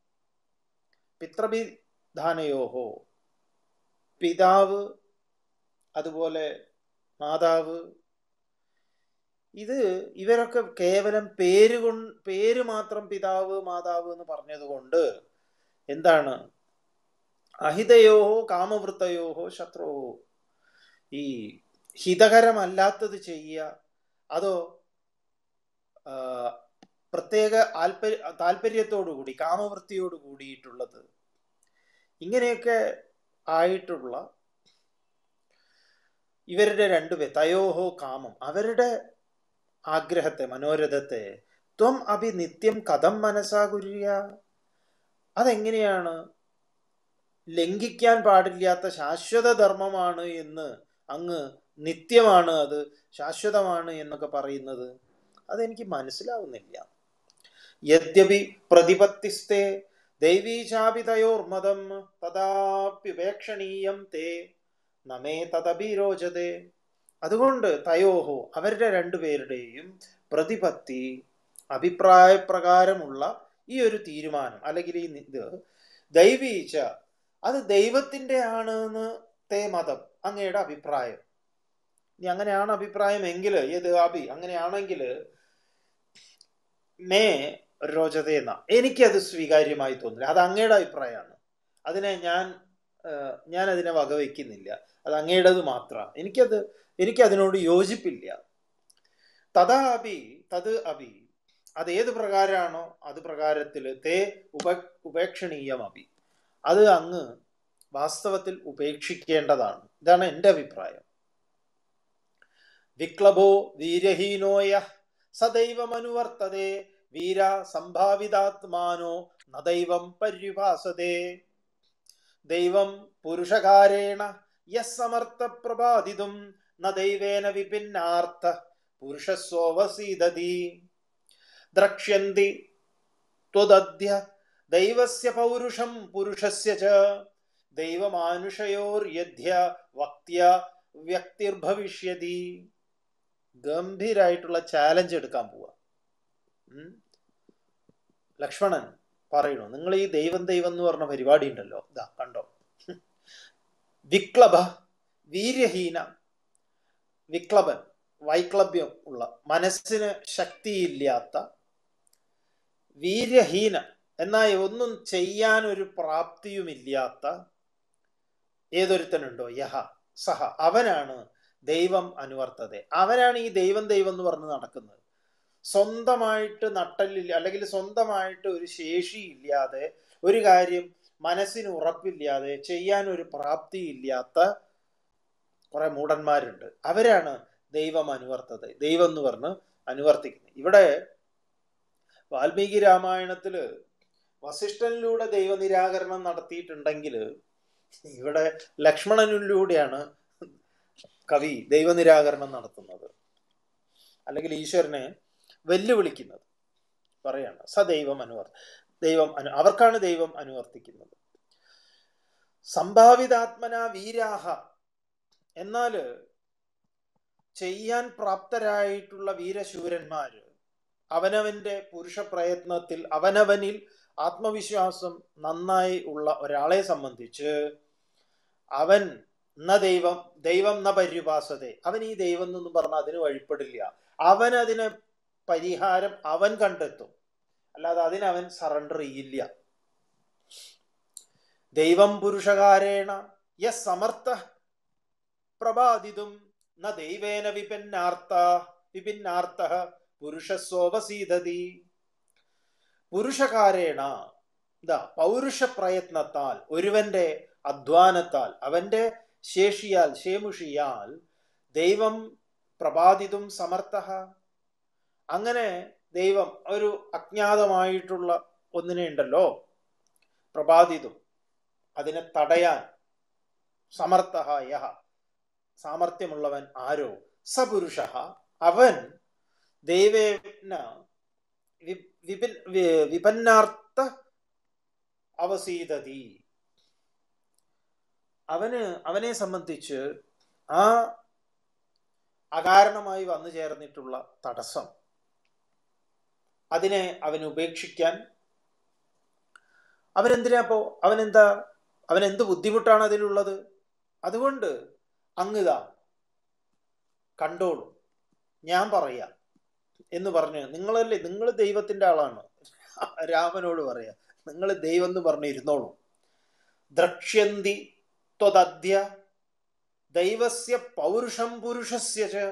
പിത്രഭിധാനയോഃ പിതാവ് അതുപോലെ മാതാവ് ഇത് ഇവരൊക്കെ കേവലം പേര് കൊണ്ട് പേര് മാത്രം പിതാവ് മാതാവ് എന്ന് പറഞ്ഞതുകൊണ്ട് എന്താണ് അഹിതയോഹോ കാമവൃത്തയോഹോ ശത്രുവോ, ഈ ഹിതകരമല്ലാത്തത് ചെയ്യുക, അതോ പ്രത്യേക താല്പര്യ താല്പര്യത്തോടുകൂടി കാമവൃത്തിയോട് കൂടിയിട്ടുള്ളത്, ഇങ്ങനെയൊക്കെ ആയിട്ടുള്ള ഇവരുടെ രണ്ടുപേർ തയോഹോ കാമം, അവരുടെ ആഗ്രഹത്തെ മനോരഥത്തെ ത്വം അഭി നിത്യം കഥം മനസ്സാകുര്യ, അതെങ്ങനെയാണ് ലംഘിക്കാൻ പാടില്ലാത്ത ശാശ്വത ധർമ്മമാണ് എന്ന് അങ്ങ് നിത്യമാണ്, അത് ശാശ്വതമാണ് എന്നൊക്കെ പറയുന്നത്? അതെനിക്ക് മനസ്സിലാവുന്നില്ല. യദ്യപി പ്രതിപത്തിസ്തേ ദൈവീചാപിതയോർമതം തഥാപ്യുപേക്ഷണീയം തേ നമേ തദഭിരോചതേ. അതുകൊണ്ട് തയോഹോ അവരുടെ രണ്ടുപേരുടെയും പ്രതിപത്തി അഭിപ്രായപ്രകാരമുള്ള ഈ ഒരു തീരുമാനം അല്ലെങ്കിൽ ഈ ഇത് ദൈവീച്ച അത് ദൈവത്തിൻ്റെ ആണ് എന്ന് തേ മതം അങ്ങയുടെ അഭിപ്രായം. ഇനി അങ്ങനെയാണ് അഭിപ്രായം എങ്കിൽ ഏത് അഭി അങ്ങനെയാണെങ്കിൽ മേ രോചതയെന്ന എനിക്കത് സ്വീകാര്യമായി തോന്നില്ല. അത് അങ്ങയുടെ അഭിപ്രായമാണ്, അതിനെ ഞാൻ ഞാൻ അതിനെ വകവയ്ക്കുന്നില്ല, അത് അങ്ങയുടേത് മാത്രമാണ്. എനിക്കത് എനിക്കതിനോട് യോജിപ്പില്ല. തഥാ അഭി തത് അഭി അതേത് പ്രകാരമാണോ അത് പ്രകാരത്തിൽ തേ ഉപ ഉപേക്ഷണീയം അഭി അത് അങ്ങ് വാസ്തവത്തിൽ ഉപേക്ഷിക്കേണ്ടതാണ്. ഇതാണ് എൻ്റെ അഭിപ്രായം. വിക്ലബോ വീരഹീനോയ സദൈവമനുവർത്തതേ വീര സംഭാവിതാത്മാനോ നദൈവം പര്യുപാസതേ. ദൈവം പുരുഷകാരേണ യസ്സമർത്ഥ പ്രബാധിതും നദൈവേന വിഭിന്നാർത്ഥ പുരുഷസ്വവസീദതി. ദ്രക്ഷ്യന്തി ത്വദദ്യ ദൈവസ്യ പൗരുഷം പുരുഷസ്യ ച ദൈവമാനുഷയോർയധ്യ വക്ത്യ വ്യക്തിർഭവിഷ്യതി. ഗംഭീരായിട്ടുള്ള ചാലഞ്ച് എടുക്കാൻ പോവാ. ലക്ഷ്മണൻ പറയണു, നിങ്ങൾ ഈ ദൈവം ദൈവം എന്ന് പറഞ്ഞ പരിപാടി ഉണ്ടല്ലോ, ഇതാ കണ്ടോ, വിക്ലബ വീര്യഹീന, വിക്ലബൻ വൈക്ലഭ്യം ഉള്ള, മനസ്സിന് ശക്തിയില്ലാത്ത, വീര്യഹീന എന്നാൽ ഒന്നും ചെയ്യാൻ ഒരു പ്രാപ്തിയുമില്ലാത്ത ഏതൊരുത്തനുണ്ടോ, യഹ സഹ അവനാണ് ദൈവം അനുവർത്തത, അവനാണ് ഈ ദൈവം ദൈവം എന്ന് പറഞ്ഞ് നടക്കുന്നത്. സ്വന്തമായിട്ട് നട്ടല്ലില്ല അല്ലെങ്കിൽ സ്വന്തമായിട്ട് ഒരു ശേഷിയില്ലാതെ ഒരു കാര്യം മനസ്സിന് ഉറപ്പില്ലാതെ ചെയ്യാൻ ഒരു പ്രാപ്തിയില്ലാത്ത കുറെ മൂഢന്മാരുണ്ട്. അവരാണ് ദൈവം അനുവർത്തത, ദൈവം എന്ന് പറഞ്ഞ് അനുവർത്തിക്കുന്നത്. ഇവിടെ വാൽമീകി രാമായണത്തില് വസിഷ്ഠനിലൂടെ ദൈവനിരാകരണം നടത്തിയിട്ടുണ്ടെങ്കിൽ ഇവിടെ ലക്ഷ്മണനിലൂടെയാണ് കവി ദൈവനിരാകരണം നടത്തുന്നത്, അല്ലെങ്കിൽ ഈശ്വരനെ വെല്ലുവിളിക്കുന്നത്. പറയാണ് സദൈവം അനുവർത്തി ദൈവം അനു അവർക്കാണ് ദൈവം അനുവർത്തിക്കുന്നത്. സംഭാവിതാത്മന വീരാഹ എന്നാല് ചെയ്യാൻ പ്രാപ്തരായിട്ടുള്ള വീരശൂരന്മാര് അവനവന്റെ പുരുഷ പ്രയത്നത്തിൽ അവനവനിൽ ആത്മവിശ്വാസം നന്നായി ഉള്ള ഒരാളെ സംബന്ധിച്ച് അവൻ ന ദൈവം ദൈവം ന പര്യുപാസതേ, അവൻ ഈ ദൈവം എന്നൊന്നും പറഞ്ഞാൽ അതിന് വഴിപ്പെടില്ല. അവൻ അതിന് പരിഹാരം അവൻ കണ്ടെത്തും, അല്ലാതെ അതിനവൻ സറണ്ടർ ചെയ്യില്ല. ദൈവം പുരുഷകാരേണ യസ് സമർത്ഥ പ്രബാധിതും ന ദൈവേന വിഭിന്നാർത്ഥ വിഭിന്നാർത്ഥ പുരുഷസ്വവസീദതി. പുരുഷകാരേണ ഇതാ പൗരുഷ പ്രയത്നത്താൽ, ഒരുവന്റെ അധ്വാനത്താൽ, അവന്റെ ശേഷിയാൽ ശേമുഷിയാൽ ദൈവം പ്രബാധിതും സമർത്ഥ, അങ്ങനെ ദൈവം ഒരു അജ്ഞാതമായിട്ടുള്ള ഒന്നിനെ ഉണ്ടല്ലോ പ്രബാധിതും, അതിനെ തടയാൻ സമർത്ഥ യഹ സാമർത്ഥ്യമുള്ളവൻ ആരോ സപുരുഷ അവൻ ദൈവേന വിപന്നാർത്ഥ അവസീദതി. അവന് അവനെ സംബന്ധിച്ച് ആ അകാരണമായി വന്നു ചേർന്നിട്ടുള്ള തടസ്സം അതിനെ അവൻ ഉപേക്ഷിക്കാൻ അവനെന്തിനാപ്പോ അവനെന്താ അവനെന്ത് ബുദ്ധിമുട്ടാണ് അതിലുള്ളത്? അതുകൊണ്ട് അങ്ങുതാ കണ്ടോളൂ, ഞാൻ പറയാം, എന്ന് പറഞ്ഞ് നിങ്ങളല്ലേ, നിങ്ങൾ ദൈവത്തിൻ്റെ ആളാണ്. രാമനോട് പറയാ, നിങ്ങൾ ദൈവം എന്ന് പറഞ്ഞ് ഇരുന്നോളൂ. ദ്രക്ഷ്യന്തി ത്വദദ്യ ദൈവസ്യ പൗരുഷം പുരുഷസ്യ ച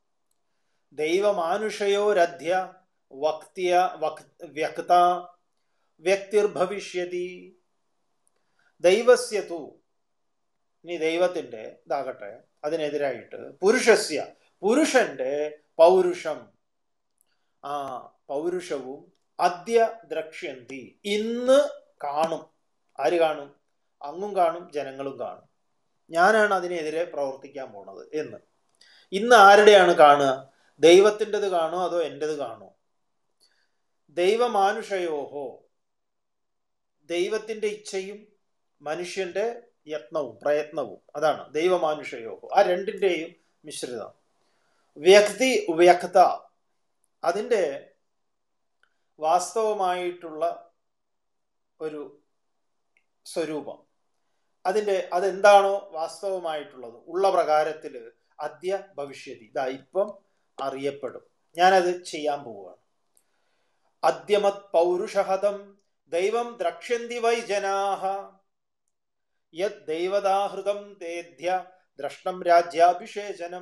ദൈവമാനുഷയോരധ്യ വക്തിയ വക് വ്യക്ത വ്യക്തിർഭവിഷ്യതി. ദൈവസ്യ തു, ഇനി ദൈവത്തിൻ്റെ ഇതാകട്ടെ, അതിനെതിരായിട്ട് പുരുഷസ്യ, പുരുഷന്റെ പൗരുഷം, ആ പൗരുഷവും അദ്യ ദ്രക്ഷ്യന്തി, ഇന്ന് കാണും. ആര് കാണും? അങ്ങും കാണും, ജനങ്ങളും കാണും. ഞാനാണ് അതിനെതിരെ പ്രവർത്തിക്കാൻ പോണത് എന്ന്. ഇന്ന് ആരുടെയാണ് കാണുക? ദൈവത്തിൻ്റെത് കാണുമോ അതോ എൻ്റെത് കാണുമോ? ദൈവമാനുഷയോഹോ, ദൈവത്തിൻ്റെ ഇച്ഛയും മനുഷ്യന്റെ യത്നവും പ്രയത്നവും, അതാണ് ദൈവമാനുഷയോഹോ. ആ രണ്ടിൻ്റെയും മിശ്രിതം. വ്യക്തി വ്യക്ത, അതിൻ്റെ വാസ്തവമായിട്ടുള്ള ഒരു സ്വരൂപം, അതിൻ്റെ അതെന്താണോ വാസ്തവമായിട്ടുള്ളത് ഉള്ള പ്രകാരത്തിൽ അദ്യ ഭവിഷ്യതി, ഇതാ ഇപ്പം അറിയപ്പെടും. ഞാനത് ചെയ്യാൻ പോവുകയാണ്. അദ്യമത് പൗരുഷഹതം ദൈവം ദ്രക്ഷ്യന്തി വൈ ജനാഹ യത് ദൈവദാഹൃതം തേദ്യ ദ്രഷ്ടം രാജ്യാഭിഷേചനം.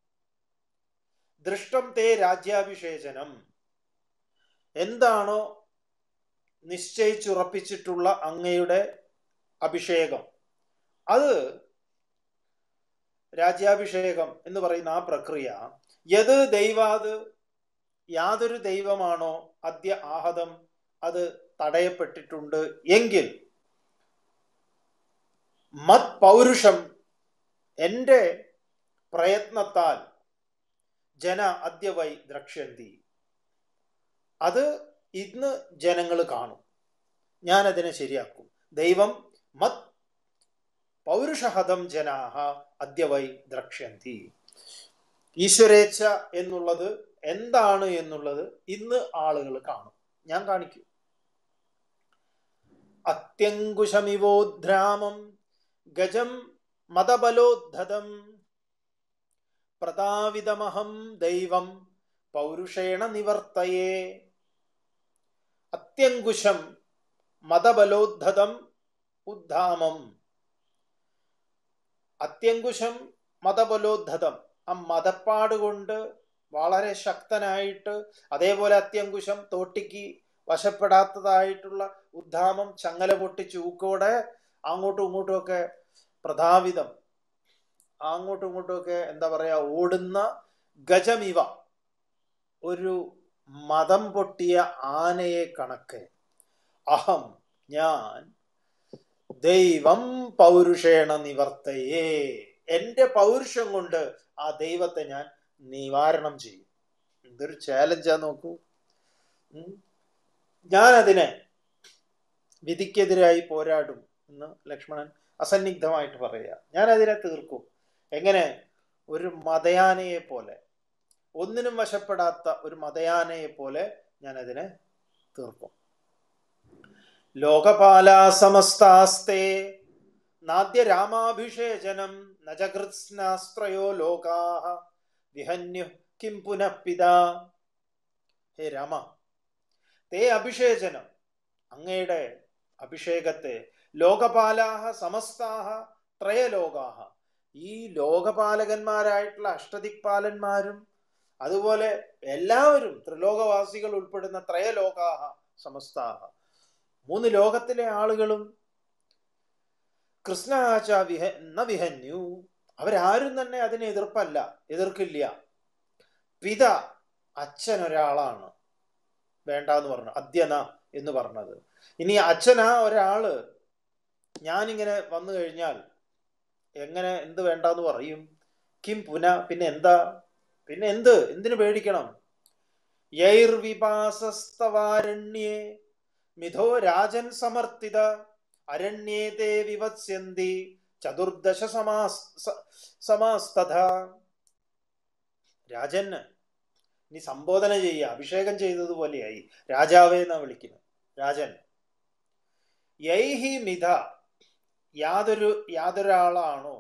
ദൃഷ്ടം തേ രാജ്യാഭിഷേചനം, എന്താണോ നിശ്ചയിച്ചുറപ്പിച്ചിട്ടുള്ള അങ്ങയുടെ അഭിഷേകം, അത് രാജ്യാഭിഷേകം എന്ന് പറയുന്ന ആ പ്രക്രിയ, യത് ദൈവാത്, യാതൊരു ദൈവമാണോ അദ്യ ആഹതം, അത് തടയപ്പെട്ടിട്ടുണ്ട് എങ്കിൽ മത് പൗരുഷം, എൻ്റെ പ്രയത്നത്താൽ ജന അദ്യ വൈ ദ്രക്ഷ്യന്തി, അത് ഇന്ന് ജനങ്ങൾ കാണും, ഞാനതിനെ ശരിയാക്കും. ദൈവം മത് പൗരുഷഹതം ജനാഹ അദ്യ വൈ ദ്രക്ഷ്യന്തി. ഈശ്വരേച്ഛ എന്നുള്ളത് എന്താണ് എന്നുള്ളത് ഇന്ന് ആളുകൾ കാണും, ഞാൻ കാണിക്കും. അത്യങ്കുശമിവോദ്രാമം ഗജം മതബലോദ്ധതം പ്രതാവിതമഹം ദൈവം പൗരുഷേണ നിവർത്തയേ. അത്യങ്കുശം മതബലോദ്ധതം ഉദ്ധാമം. അത്യങ്കുശം മതബലോദ്ധതം, ആ മതപ്പാട് കൊണ്ട് വളരെ ശക്തനായിട്ട്, അതേപോലെ അത്യങ്കുശം തോട്ടിക്ക് വശപ്പെടാത്തതായിട്ടുള്ള ഉദ്ധാമം, ചങ്ങല പൊട്ടി ചൂക്കോടെ അങ്ങോട്ടും ഇങ്ങോട്ടും ഒക്കെ പ്രതാവിതം, അങ്ങോട്ടും ഇങ്ങോട്ടും ഒക്കെ എന്താ പറയാ, ഓടുന്ന ഗജമിവ, ഒരു മതം പൊട്ടിയ ആനയെ കണക്ക്, അഹം ഞാൻ, ദൈവം പൗരുഷേണ നിവർത്തയേ, എൻ്റെ പൗരുഷം കൊണ്ട് ആ ദൈവത്തെ ഞാൻ നിവാരണം ചെയ്യും. എന്തൊരു ചാലഞ്ചാ നോക്കൂ. ഞാൻ അതിനെ വിധിക്കെതിരായി പോരാടും എന്ന് ലക്ഷ്മണൻ അസന്നിഗ്ധമായിട്ട് പറയുക. ഞാൻ അതിനെ തീർക്കും. എങ്ങനെ? ഒരു മതയാനയെ പോലെ, ഒന്നിനും വശപ്പെടാത്ത ഒരു മതയാനയെ പോലെ ഞാൻ അതിനെ തീർക്കും. ലോകപാലാ സമസ്താസ്തേ നാദ്യ രാമാഭിഷേചനം നജകൃത്സ്നാസ്ത്രയോ ലോകാഹ വിഹന്യു കിം പുനഃ പിതാ. ഹേ രാമ, തേ അഭിഷേചനം, അങ്ങയുടെ അഭിഷേകത്തെ, ലോകപാലാഹ സമസ്താഹ ത്രയലോകാഹ, ഈ ലോകപാലകന്മാരായിട്ടുള്ള അഷ്ടദിക്പാലന്മാരും അതുപോലെ എല്ലാവരും, ത്രിലോകവാസികൾ ഉൾപ്പെടുന്ന ത്രയലോകാഹ സമസ്താഹ, മൂന്ന് ലോകത്തിലെ ആളുകളും കൃഷ്ണാച വിഹ ന വിഹന്യു, അവരാരും തന്നെ അതിനെ എതിർപ്പല്ല, എതിർക്കില്ല. പിത, അച്ഛൻ ഒരാളാണ്, വേണ്ടാന്ന് പറഞ്ഞു, അദ്യന എന്ന് പറഞ്ഞത്. ഇനി അച്ഛനാ ഒരാള് ഞാനിങ്ങനെ വന്നു കഴിഞ്ഞാൽ എങ്ങനെ എന്ത് വേണ്ടാന്ന് പറയും? കിം പുന, പിന്നെ എന്താ, പിന്നെ എന്ത്, എന്തിനു പേടിക്കണം? യൈർവിപാസസ്തവാരണ്യേ മിഥോ രാജൻ സമർത്ഥിത അരണ്യേ തേ വിവത്സ്യന്തി ചതുർദശ സമാസ്തഥ. രാജന് ഇനി സംബോധന ചെയ്യുക, അഭിഷേകം ചെയ്തതുപോലെയായി, രാജാവേ എന്നാ വിളിക്കുന്നത്, രാജൻ. യൈഹി മിഥ, യാതൊരു യാതൊരാളാണോ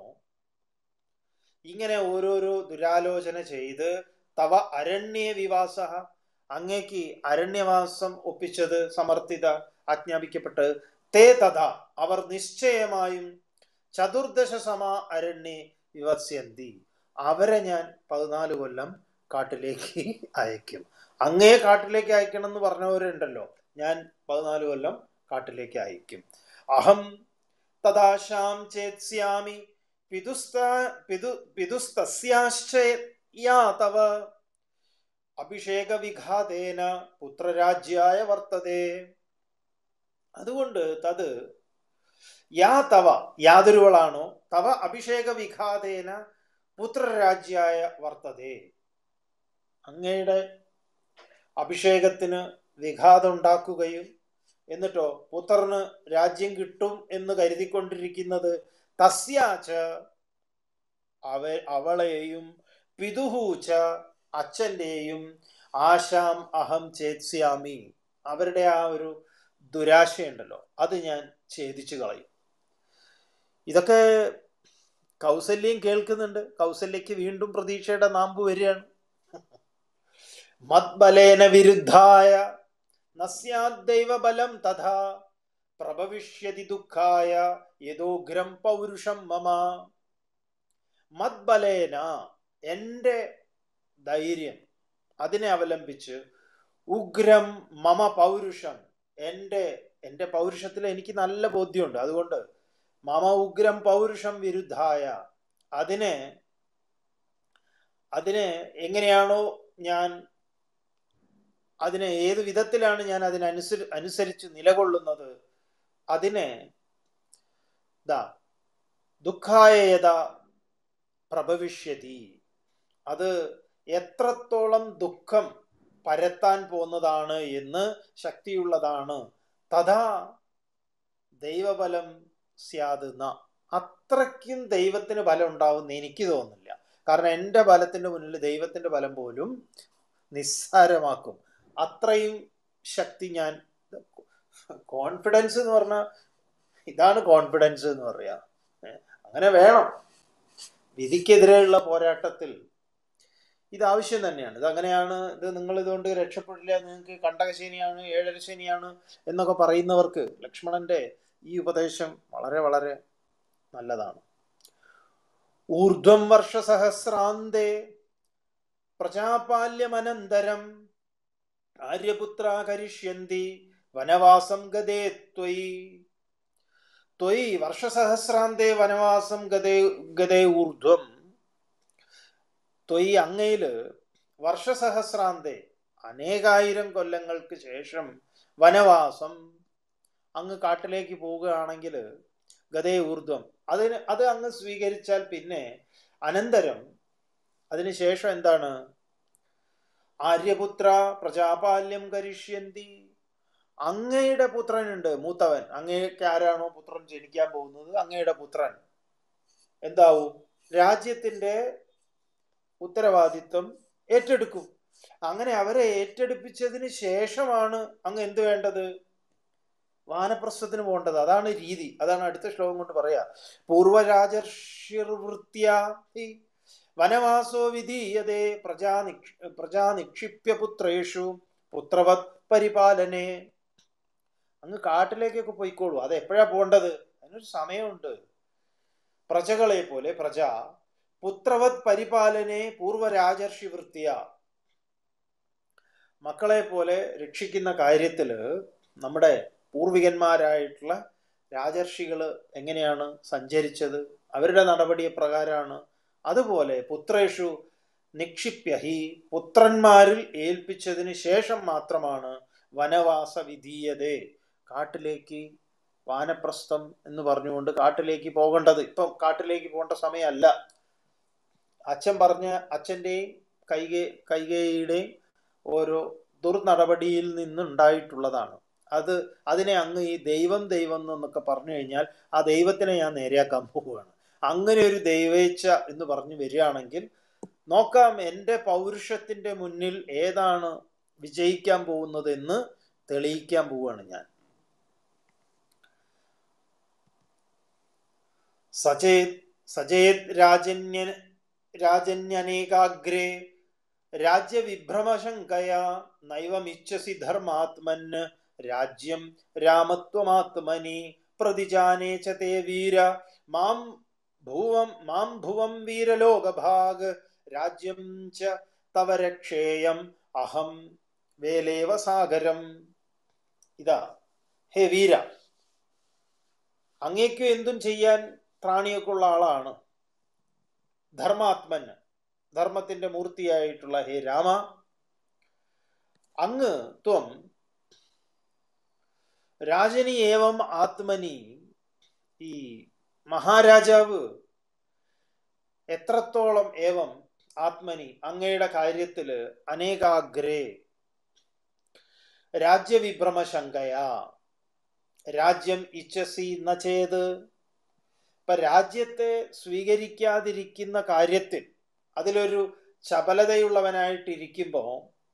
ഇങ്ങനെ ഓരോരോ ദുരാലോചന ചെയ്ത് തവ അരണ്യ വിവാസ, അങ്ങേക്ക് അരണ്യവാസം ഒപ്പിച്ചത് സമർത്ഥിത ആജ്ഞാപിക്കപ്പെട്ട് തേ തഥാ അവർ നിശ്ചയമായും ചതുർദശ സമ അരണ്യെ വിവസ്യന്തി അവരെ ഞാൻ പതിനാല് കൊല്ലം കാട്ടിലേക്ക് അയക്കും. അങ്ങേ കാട്ടിലേക്ക് അയക്കണം എന്ന് പറഞ്ഞവരുണ്ടല്ലോ, ഞാൻ പതിനാല് കൊല്ലം കാട്ടിലേക്ക് അയക്കും. അഹം തദാശാം ചേത്സ്യാമി പിതുസ്ത പിതു പിതുസ്തസ്യാശ്ചയാ തവ അഭിഷേക വിഘാതേന പുത്രരാജ്യായ വർത്തതേ. അതുകൊണ്ട് തത് യാ തവ യാതൊരുവളാണോ തവ അഭിഷേക വിഘാതേന പുത്രരാജ്യായ വർത്തതേ അങ്ങയുടെ അഭിഷേകത്തിന് വിഘാതം ഉണ്ടാക്കുകയും എന്നിട്ടോ പുത്രന് രാജ്യം കിട്ടും എന്ന് കരുതിക്കൊണ്ടിരിക്കുന്നത് തസ്യാച്ച അവ അവളെയും പിതുഹൂച്ച അച്ഛൻ്റെയും ആശാം അഹം ചേത്സ്യാമി അവരുടെ ആ ഒരു ദുരാശയുണ്ടല്ലോ അത് ഞാൻ ഛേദിച്ചു കളയും. ഇതൊക്കെ കൗസല്യം കേൾക്കുന്നുണ്ട്. കൗസല്യക്ക് വീണ്ടും പ്രതീക്ഷയുടെ നാമ്പ് വരികയാണ്. മദ്ബലേന വിരുദ്ധായ നസ്യാദൈവബലം തഥാ പ്രഭവിഷ്യതി ദുഃഖായ യദോഗ്രം പൗരുഷം മമ. മദ്ബലേന എൻ്റെ ധൈര്യം അതിനെ അവലംബിച്ച് ഉഗ്രം മമ പൗരുഷം എൻ്റെ എൻ്റെ പൗരുഷത്തിൽ എനിക്ക് നല്ല ബോധ്യമുണ്ട്. അതുകൊണ്ട് മമ ഉഗ്രം പൗരുഷം വിരുദ്ധായ അതിനെ അതിനെ എങ്ങനെയാണോ ഞാൻ അതിനെ ഏത് വിധത്തിലാണ് ഞാൻ അതിനനുസരി അനുസരിച്ച് നിലകൊള്ളുന്നത് അതിനെ ദാ ദുഃഖായ യഥാ പ്രഭവിഷ്യതി അത് എത്രത്തോളം ദുഃഖം പരത്താൻ പോകുന്നതാണ് എന്ന് ശക്തിയുള്ളതാണ്. തഥാ ദൈവബലം സ്യാത് ന അത്രയ്ക്കും ദൈവത്തിന് ബലം ഉണ്ടാവുമെന്ന് എനിക്ക് തോന്നുന്നില്ല. കാരണം എൻ്റെ ബലത്തിൻ്റെ മുന്നിൽ ദൈവത്തിൻ്റെ ബലം പോലും നിസ്സാരമാക്കും. അത്രയും ശക്തി ഞാൻ കോൺഫിഡൻസ് എന്ന് പറഞ്ഞാൽ ഇതാണ് കോൺഫിഡൻസ് എന്ന് പറയാ. അങ്ങനെ വേണം. വിധിക്കെതിരെയുള്ള പോരാട്ടത്തിൽ ഇത് ആവശ്യം തന്നെയാണ്. ഇത് അങ്ങനെയാണ്. ഇത് നിങ്ങൾ ഇതുകൊണ്ട് രക്ഷപ്പെടില്ല, നിങ്ങൾക്ക് കണ്ടകശനിയാണ് ഏഴരശനിയാണ് എന്നൊക്കെ പറയുന്നവർക്ക് ലക്ഷ്മണന്റെ ഈ ഉപദേശം വളരെ വളരെ നല്ലതാണ്. ഊർധ്വം വർഷസഹസ്രാന്തേ പ്രജാപാല്യമനന്തരം ആര്യപുത്ര കരിഷ്യന്തി വനവാസം ഗതേ ത്വയി. ത്വയി വർഷസഹസ്രാന്തേ വനവാസം ഗതേ ഗതേ ഊർധ്വം. ത്വയി അങ്ങയില് വർഷസഹസ്രാന്തേ അനേകായിരം കൊല്ലങ്ങൾക്ക് ശേഷം വനവാസം അങ്ങ് കാട്ടിലേക്ക് പോവുകയാണെങ്കിൽ ഗതേ ഊർധ്വം അതിന് അത് അങ്ങ് സ്വീകരിച്ചാൽ പിന്നെ അനന്തരം അതിനുശേഷം എന്താണ്? ആര്യപുത്ര പ്രജാപാല്യം കരിഷ്യന്തി അങ്ങയുടെ പുത്രനുണ്ട് മൂത്തവൻ. അങ്ങേക്ക് ആരാണോ പുത്രൻ ജനിക്കാൻ പോകുന്നത് അങ്ങയുടെ പുത്രൻ എന്താവും? രാജ്യത്തിന്റെ ഉത്തരവാദിത്വം ഏറ്റെടുക്കും. അങ്ങനെ അവരെ ഏറ്റെടുപ്പിച്ചതിന് ശേഷമാണ് അങ്ങ് എന്ത് വേണ്ടത്? വാനപ്രസ്ഥത്തിന് പോകേണ്ടത്. അതാണ് രീതി. അതാണ് അടുത്ത ശ്ലോകം കൊണ്ട് പറയാ. പൂർവരാജർഷിർവൃത്യ വനവാസോ വിധീയതേ പ്രജാ പ്രജാ നിക്ഷിപ്യ പുത്രേഷു പുത്രവത് പരിപാലനെ. അങ്ങ് കാട്ടിലേക്കൊക്കെ പോയിക്കോളൂ. അത് എപ്പോഴാ പോകേണ്ടത്? അതിനൊരു സമയമുണ്ട്. പ്രജകളെ പോലെ പ്രജ പുത്രവത് പരിപാലനെ പൂർവരാജർഷി വൃത്തിയ മക്കളെ പോലെ രക്ഷിക്കുന്ന കാര്യത്തില് നമ്മുടെ പൂർവികന്മാരായിട്ടുള്ള രാജർഷികൾ എങ്ങനെയാണ് സഞ്ചരിച്ചത്, അവരുടെ നടപടി പ്രകാരമാണ്. അതുപോലെ പുത്രേഷു നിക്ഷിപ്യ ഹി പുത്രന്മാരിൽ ഏൽപ്പിച്ചതിന് ശേഷം മാത്രമാണ് വനവാസ വിധീയതേ കാട്ടിലേക്ക് വാനപ്രസ്ഥം എന്ന് പറഞ്ഞുകൊണ്ട് കാട്ടിലേക്ക് പോകേണ്ടത്. ഇപ്പം കാട്ടിലേക്ക് പോകേണ്ട സമയമല്ല. അച്ഛൻ പറഞ്ഞ അച്ഛൻ്റെയും കൈകേ കൈകേയിയുടെയും ഓരോ ദുർനടപടിയിൽ നിന്നുണ്ടായിട്ടുള്ളതാണ്. അത് അതിനെ അങ്ങ് ഈ ദൈവം ദൈവം എന്നൊക്കെ പറഞ്ഞു കഴിഞ്ഞാൽ ആ ദൈവത്തിനെ ഞാൻ നേരെയാക്കാൻ പോവുകയാണ്. അങ്ങനെ ഒരു ദൈവേച്ഛ എന്ന് പറഞ്ഞു വരികയാണെങ്കിൽ നോക്കാം, എൻ്റെ പൗരുഷത്തിന്റെ മുന്നിൽ ഏതാണ് വിജയിക്കാൻ പോകുന്നത് എന്ന് തെളിയിക്കാൻ പോവുകയാണ് ഞാൻ. സചേത് സചേത് രാജന്യ രാജന്യനേകാഗ്രേ രാജ്യവിഭ്രമശങ്കയാ നൈവമിച്ഛസി ധർമാത്മൻ രാജ്യം രാമത്വമാത്മനി പ്രതിജാനേ ച തേ വീര മാം ഭുവം മാം ഭുവം വീരലോകഭാഗ് രാജ്യം ച തവ രക്ഷേയം അഹം വേലേവ സാഗരം. ഇതാ, ഹേ വീര, അങ്ങേക്ക് എന്തും ചെയ്യാൻ ത്രാണിയൊക്കെ ഉള്ള ആളാണ്. ധർമാത്മൻ, ധർമ്മത്തിന്റെ മൂർത്തിയായിട്ടുള്ള ഹേ രാമ, അങ്ങ് ത്വം രാജനി ഏവം ആത്മനി, ഈ മഹാരാജാവ് എത്രത്തോളം ഏവം ആത്മനി അങ്ങയുടെ കാര്യത്തില് അനേകാഗ്രേ രാജ്യവിഭ്രമശങ്കയാ രാജ്യം ഇച്ഛസി ന ചേത്, ഇപ്പൊ രാജ്യത്തെ സ്വീകരിക്കാതിരിക്കുന്ന കാര്യത്തിൽ അതിലൊരു ചപലതയുള്ളവനായിട്ടിരിക്കുമ്പോ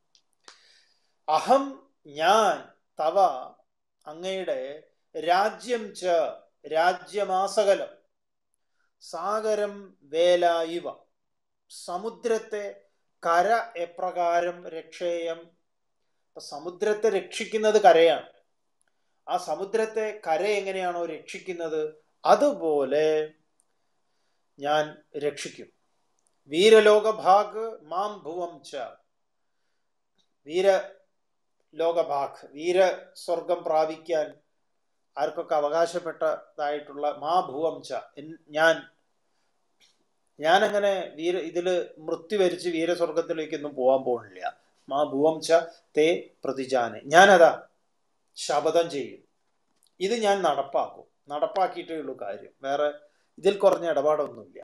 അഹം ഞാൻ തവ അങ്ങയുടെ രാജ്യം ച രാജ്യമാസകലം സാഗരം വേല ഇവ സമുദ്രത്തെ കര എപ്രകാരം രക്ഷേയം, സമുദ്രത്തെ രക്ഷിക്കുന്നത് കരയാണ്, ആ സമുദ്രത്തെ കര എങ്ങനെയാണോ രക്ഷിക്കുന്നത് അതുപോലെ ഞാൻ രക്ഷിക്കും. വീരലോകഭാഗ് മാം ഭുവം ച, വീര ലോകഭാഗ്, വീര സ്വർഗം പ്രാപിക്കാൻ ആർക്കൊക്കെ അവകാശപ്പെട്ടതായിട്ടുള്ള മാ ഭുവം ച, ഞാൻ ഞാനങ്ങനെ വീര ഇതില് മൃത്യു വരിച്ച് വീരസ്വർഗത്തിലേക്കൊന്നും പോകാൻ പോകുന്നില്ല. മാ ഭുവം ച തേ പ്രതിജാനെ, ഞാനതാ ശപഥം ചെയ്യും, ഇത് ഞാൻ നടപ്പാക്കും, നടപ്പാക്കിയിട്ടേ ഉള്ളൂ കാര്യം, വേറെ ഇതിൽ കുറഞ്ഞ ഇടപാടൊന്നുമില്ല.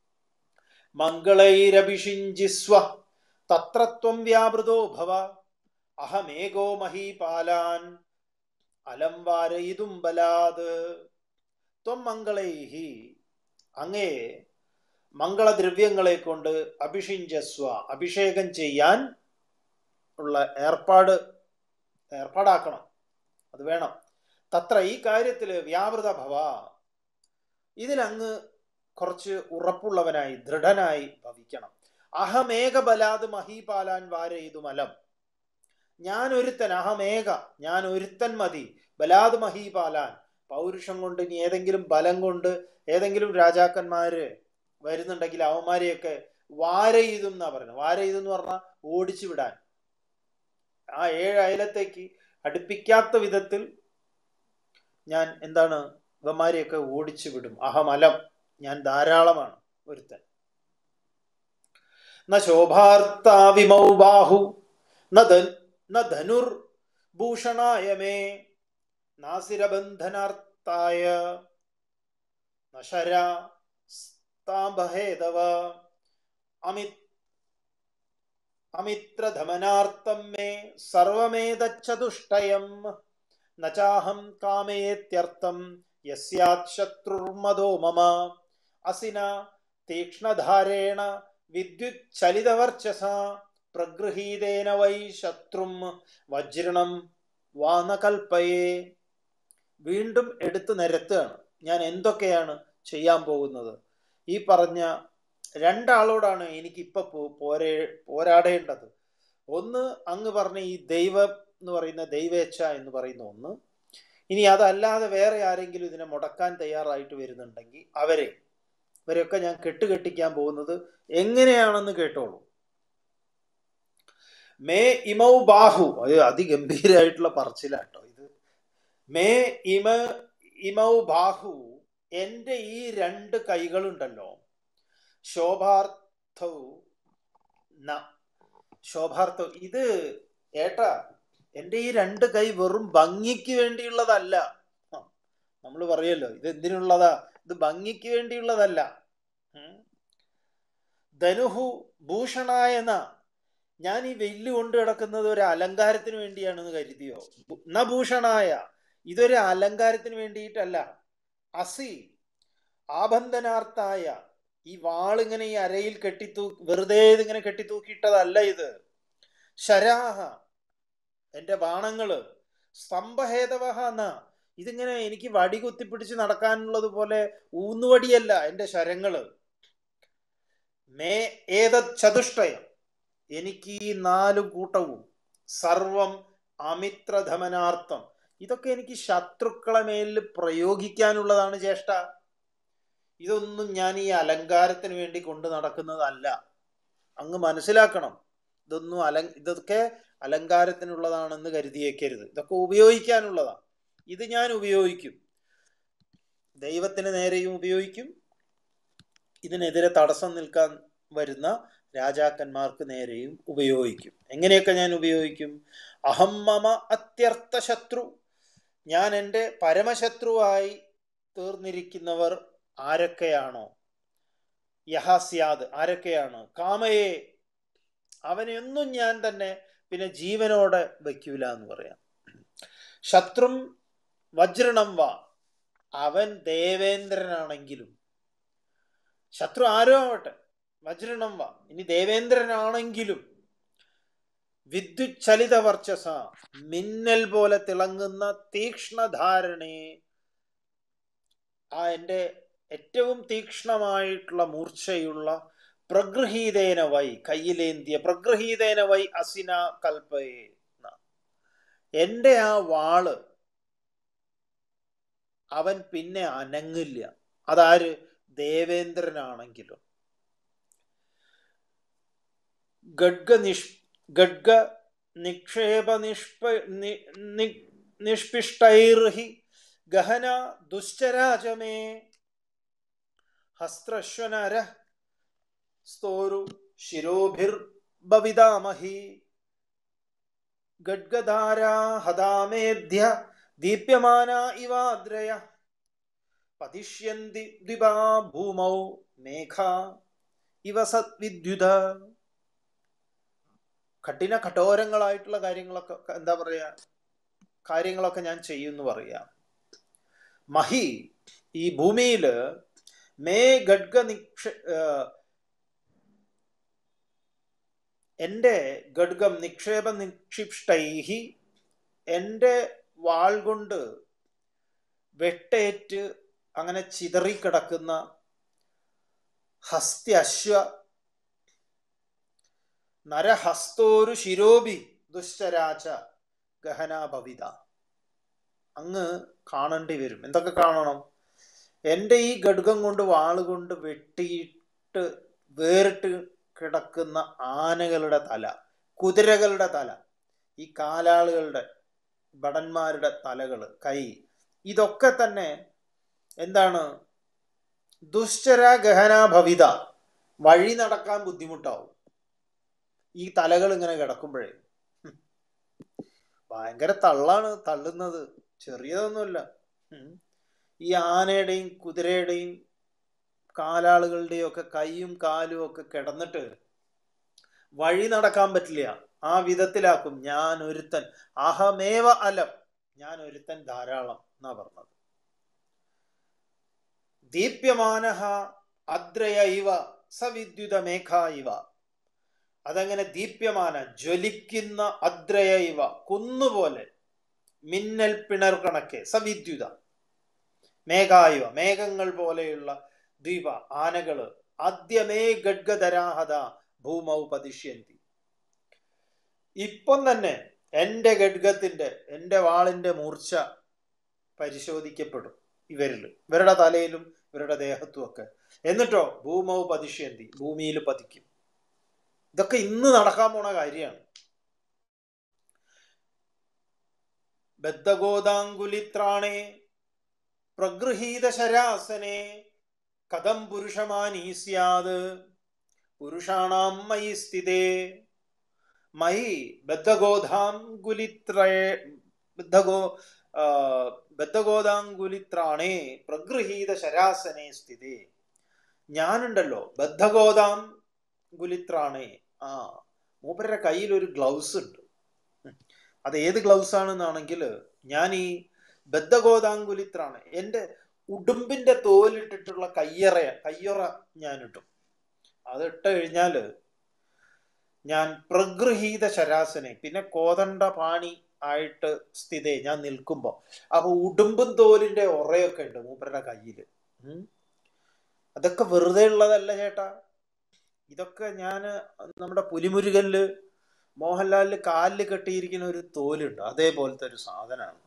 മംഗളൈരഭിഷിഞ്ചിസ്വ തത്രത്വം വ്യാപൃതോ ഭവ അഹമേകോ മഹീപാലാൻ അലം വാരയിതും ബലാത്. ത്വം മംഗളൈഹി, അങ്ങേ മംഗളദ്രവ്യങ്ങളെ കൊണ്ട് അഭിഷിഞ്ചസ്വ, അഭിഷേകം ചെയ്യാൻ ഉള്ള ഏർപ്പാട് ഏർപ്പാടാക്കണം, അത് വേണം. തത്ര, ഈ കാര്യത്തില് വ്യാപൃത ഭവ, ഇതിലങ്ങ് കുറച്ച് ഉറപ്പുള്ളവനായി ദൃഢനായി ഭവിക്കണം. അഹമേക ബലാത് മഹീപാലാൻ വാരയിതുമലം, ഞാൻ ഒരുത്തൻ, അഹമേക, ഞാൻ ഒരുത്തൻ മതി, ബലാത് മഹീപാലാൻ, പൗരുഷം കൊണ്ട് ഇനി ഏതെങ്കിലും ബലം കൊണ്ട് ഏതെങ്കിലും രാജാക്കന്മാര് വരുന്നുണ്ടെങ്കിൽ അവന്മാരെയൊക്കെ വാരയിതും എന്നാ പറയുന്നത്. വാരയിതും എന്ന് പറഞ്ഞാൽ ഓടിച്ചു വിടാൻ, ആ ഏഴ് അയലത്തേക്ക് അടുപ്പിക്കാത്ത വിധത്തിൽ ഞാൻ എന്താണ് ഇവന്മാരെയൊക്കെ ഓടിച്ചു വിടും. അഹമലം, ഞാൻ ധാരാളമാണ്, ഒരുത്തൻ. ന ശോഭാർത്താ വിമൗ ബാഹു ന ധനുർ ഭൂഷണായ മേ നാസിരബന്ധനാർത്തായ ന ശരാ സ്താംബഹേതവ അമിത് അമിത്രധമനാർത്ഥം മേ സർവമേതച്ചതുഷ്ടയം നചാഹം കാമയേത്യർത്ഥം യസ്യാത് ശത്രുർമദോ മമ അസിന തീക്ഷ്ണധാരേണ വിദ്യുത് ചലിതവർച്ചസ പ്രഗൃഹീതേന വൈ ശത്രും വജ്രണം വാനകൽപ്പയേ. വീണ്ടും എടുത്തു നിരത്തുകയാണ് ഞാൻ എന്തൊക്കെയാണ് ചെയ്യാൻ പോകുന്നത്. ഈ പറഞ്ഞ രണ്ടാളോടാണ് എനിക്കിപ്പൊ പോരേ പോരാടേണ്ടത്. ഒന്ന് അങ്ങ് പറഞ്ഞ ഈ ദൈവം എന്ന് പറയുന്ന ദൈവേച്ഛ എന്ന് പറയുന്ന ഒന്ന്, ഇനി അതല്ലാതെ വേറെ ആരെങ്കിലും ഇതിനെ മുടക്കാൻ തയ്യാറായിട്ട് വരുന്നുണ്ടെങ്കിൽ അവരെ ഇവരെയൊക്കെ ഞാൻ കെട്ടുകെട്ടിക്കാൻ പോകുന്നത് എങ്ങനെയാണെന്ന് കേട്ടോളൂ. മേ ഇമൗ ബാഹു, അത് അതിഗംഭീരായിട്ടുള്ള പറച്ചിലാട്ടോ ഇത്. മേ ഇമ ഇമൗ ബാഹു, എൻ്റെ ഈ രണ്ട് കൈകളുണ്ടല്ലോ, ശോഭാർത്ഥൗ ന ശോഭാർത്ഥൗ, ഇത് ഏട്ടാ എൻ്റെ ഈ രണ്ട് കൈ വെറും ഭംഗിക്ക് വേണ്ടിയുള്ളതല്ല. നമ്മൾ പറയല്ലോ ഇത് എന്തിനുള്ളതാ, ഇത് ഭംഗിക്ക് വേണ്ടിയുള്ളതല്ല. ധനുഹു ഭൂഷണായന, ഞാൻ ഈ വെല്ല് കൊണ്ട് കിടക്കുന്നത് ഒരു അലങ്കാരത്തിന് വേണ്ടിയാണെന്ന് കരുതിയോ? ന ഭൂഷണായ, ഇതൊരു അലങ്കാരത്തിന് വേണ്ടിയിട്ടല്ല. അസി ആബന്ധനാർത്ഥായ, ഈ വാളിങ്ങനെ ഈ അരയിൽ കെട്ടിത്തൂ വെറുതെ ഇതിങ്ങനെ കെട്ടിത്തൂക്കിയിട്ടതല്ല ഇത്. ശരാഹ, എൻ്റെ ബാണങ്ങള്. സ്തംഭഹേതവഹ എന്ന, ഇതിങ്ങനെ എനിക്ക് വടി കുത്തിപ്പിടിച്ച് നടക്കാനുള്ളത് പോലെ ഊന്നുവടിയല്ല എൻ്റെ ശരങ്ങള്. മേ ഏതത് ചതുഷ്ടയം, എനിക്ക് ഈ നാലു കൂട്ടവും സർവം അമിത്രധമനാർത്ഥം, ഇതൊക്കെ എനിക്ക് ശത്രുക്കളെ മേലിൽ പ്രയോഗിക്കാനുള്ളതാണ് ജ്യേഷ്ഠ. ഇതൊന്നും ഞാൻ ഈ അലങ്കാരത്തിന് വേണ്ടി കൊണ്ട് നടക്കുന്നതല്ല. അങ്ങ് മനസ്സിലാക്കണം. ഇതൊന്നും അല ഇതൊക്കെ അലങ്കാരത്തിനുള്ളതാണെന്ന് കരുതിയേക്കരുത്. ഇതൊക്കെ ഉപയോഗിക്കാനുള്ളതാണ്. ഇത് ഞാൻ ഉപയോഗിക്കും, ദൈവത്തിന് നേരെയും ഉപയോഗിക്കും, ഇതിനെതിരെ തടസ്സം നിൽക്കാൻ വരുന്ന രാജാക്കന്മാർക്ക് നേരെയും ഉപയോഗിക്കും. എങ്ങനെയൊക്കെ ഞാൻ ഉപയോഗിക്കും? അഹം മമ അത്യർത്ഥ ശത്രു, ഞാൻ എൻ്റെ പരമശത്രുവായി തീർന്നിരിക്കുന്നവർ ആരൊക്കെയാണോ, യഹാസ്യാദ് ആരൊക്കെയാണ്, കാമയെ അവനെയൊന്നും ഞാൻ തന്നെ പിന്നെ ജീവനോടെ വയ്ക്കൂല എന്ന് പറയാം. ശത്രും വജ്രണം വാ, അവൻ ദേവേന്ദ്രനാണെങ്കിലും, ശത്രു ആരോ ആവട്ടെ, വജ്രണം വാ, ഇനി ദേവേന്ദ്രനാണെങ്കിലും, വിദ്യുച്ഛലിത വർച്ചസ, മിന്നൽ പോലെ തിളങ്ങുന്ന തീക്ഷ്ണധാരണേ, ആ എൻ്റെ ഏറ്റവും തീക്ഷ്ണമായിട്ടുള്ള മൂർച്ചയുള്ള പ്രഗൃഹീതേന വൈ, കയ്യിലേന്തിയ പ്രഗൃഹീതേന വൈ അസിന കൽപ്പയേ, എൻ്റെ ആ വാള് അവൻ പിന്നെ അനങ്ങില്ല. അതാര്? ദേവേന്ദ്രനാണെങ്കിലും. ഗഡ്ഗ നിഷ് ഗഡ്ഗ നിക്ഷേപ നിഷ്പ നിഷ്പിഷ്ടൈർഹി ഗഹന ദുശ്ചരാചമേ ഹസ്ത്രശ്വനര സ്തോരു ശിരോഭിർ ഭവിതാമഹി ഗഡ്ഗധാരാ ഹദാമേധ്യ ദീപ്യമാന ഇവാദ്രയ പതിഷ്യന്തി ദ്വിപാ ഭൂമൗ മേഘ ഇവ സദ്വിദ്യുത. കഠിന കഠോരങ്ങളായിട്ടുള്ള കാര്യങ്ങളൊക്കെ എന്താ പറയാ കാര്യങ്ങളൊക്കെ ഞാൻ ചെയ്യുമെന്ന് പറയാം. മഹി, ഈ ഭൂമിയില് മേ ഗഡ്ഗ നിക്ഷ എൻ്റെ ഗഡ്ഗം നിക്ഷേപ നിക്ഷിപ്ഷ്ടൈഹി, എൻ്റെ വാൾ കൊണ്ട് വെട്ടേറ്റ് അങ്ങനെ ചിതറിക്കിടക്കുന്ന ഹസ്ത്യശ്വ നരഹസ്തോരു ശിരോഭി ദുശ്ചരാച ഗഹനാഭവിത. അങ്ങ് കാണേണ്ടി വരും. എന്തൊക്കെ കാണണം? എൻ്റെ ഈ ഖഡ്ഗം കൊണ്ട് വാളുകൊണ്ട് വെട്ടിയിട്ട് വേറിട്ട് കിടക്കുന്ന ആനകളുടെ തല, കുതിരകളുടെ തല, ഈ കാലാളുകളുടെ ഭടന്മാരുടെ തലകൾ, കൈ, ഇതൊക്കെ തന്നെ എന്താണ്? ദുശ്ചര ഗഹനാഭവിത, വഴി നടക്കാൻ ബുദ്ധിമുട്ടാവും ഈ തലകൾ ഇങ്ങനെ കിടക്കുമ്പോഴേ. ഭയങ്കര തള്ളാണ് തള്ളുന്നത്, ചെറിയതൊന്നുമല്ല. ഈ ആനയുടെയും കുതിരയുടെയും കാലാളുകളുടെയും ഒക്കെ കൈയും കാലും ഒക്കെ കിടന്നിട്ട് വഴി നടക്കാൻ പറ്റില്ല. ആ വിധത്തിലാക്കും. ഞാൻ ഒരുത്തൻ, അഹമേവ അലം, ഞാൻ ഒരുത്തൻ ധാരാളം എന്നാ പറഞ്ഞത്. ദീപ്യമാനഹ അദ്രയ ഇവ സവിദ്യുത മേഘ ഇവ. അതങ്ങനെ ദീപ്യമാന, ജ്വലിക്കുന്ന, അദ്രയ ഇവ, കുന്നുപോലെ, മിന്നൽ പിണർ കണക്കെ, സവിദ്യുത മേഘായുവ, മേഘങ്ങൾ പോലെയുള്ള ദ്വീപ, ആനകള്, ആദ്യമേ ഗഡ്ഗധരാഹത ഭൂമൗ പതിഷ്യന്തി. ഇപ്പം തന്നെ എൻ്റെ ഖഡ്ഗത്തിന്റെ, എൻ്റെ വാളിന്റെ മൂർച്ച പരിശോധിക്കപ്പെടും ഇവരിൽ, ഇവരുടെ തലയിലും ഇവരുടെ ദേഹത്തും ഒക്കെ. എന്നിട്ടോ ഭൂമൗ പതിഷ്യന്തി, ഭൂമിയിൽ പതിക്കും. ഇതൊക്കെ ഇന്ന് നടക്കാൻ പോണ കാര്യമാണ്. ബദ്ധഗോദാങ്കുലിത്രാണേ പ്രഗൃഹീത ശരാസനെ കഥം പുരുഷമാനീ സ്യാത് പുരുഷാണാം മയി സ്ഥിതേ. മയി ബദ്ധഗോദാങ്കുലിത്രേ ബദ്ധഗോ ബദ്ധഗോദാങ്കുലിത്രാണേ പ്രഗൃഹീത ശരാസനെ സ്ഥിതേ. ഞാനുണ്ടല്ലോ ബദ്ധഗോദാം ഗുലിത്രാണേ. ആ മൂപ്പരുടെ കയ്യിൽ ഒരു ഗ്ലൗസ് ഉണ്ട്. അത് ഏത് ഗ്ലൗസ് ആണെന്നാണെങ്കിൽ, ഞാൻ ഈ ബദ്ധഗോദാങ്കുലിത്രാണ്, എൻ്റെ ഉടുമ്പിന്റെ തോലിട്ടിട്ടുള്ള കയ്യറ കയ്യൊറ ഞാൻ ഇട്ടും. അതിട്ട് കഴിഞ്ഞാല് ഞാൻ പ്രഗൃഹീത ശരാസനെ, പിന്നെ കോതണ്ട പാണി ആയിട്ട് സ്ഥിതേ, ഞാൻ നിൽക്കുമ്പോ. അപ്പൊ ഉടുമ്പും തോലിന്റെ ഉറയൊക്കെ ഉണ്ട് മൂപ്പരുടെ കയ്യില്. അതൊക്കെ വെറുതെ ഉള്ളതല്ല ചേട്ടാ. ഇതൊക്കെ ഞാൻ നമ്മുടെ പുലിമുരുകനില് മോഹൻലാലില് കാലില് കെട്ടിയിരിക്കുന്ന ഒരു തോലുണ്ട്, അതേപോലത്തെ ഒരു സാധനമാണ്.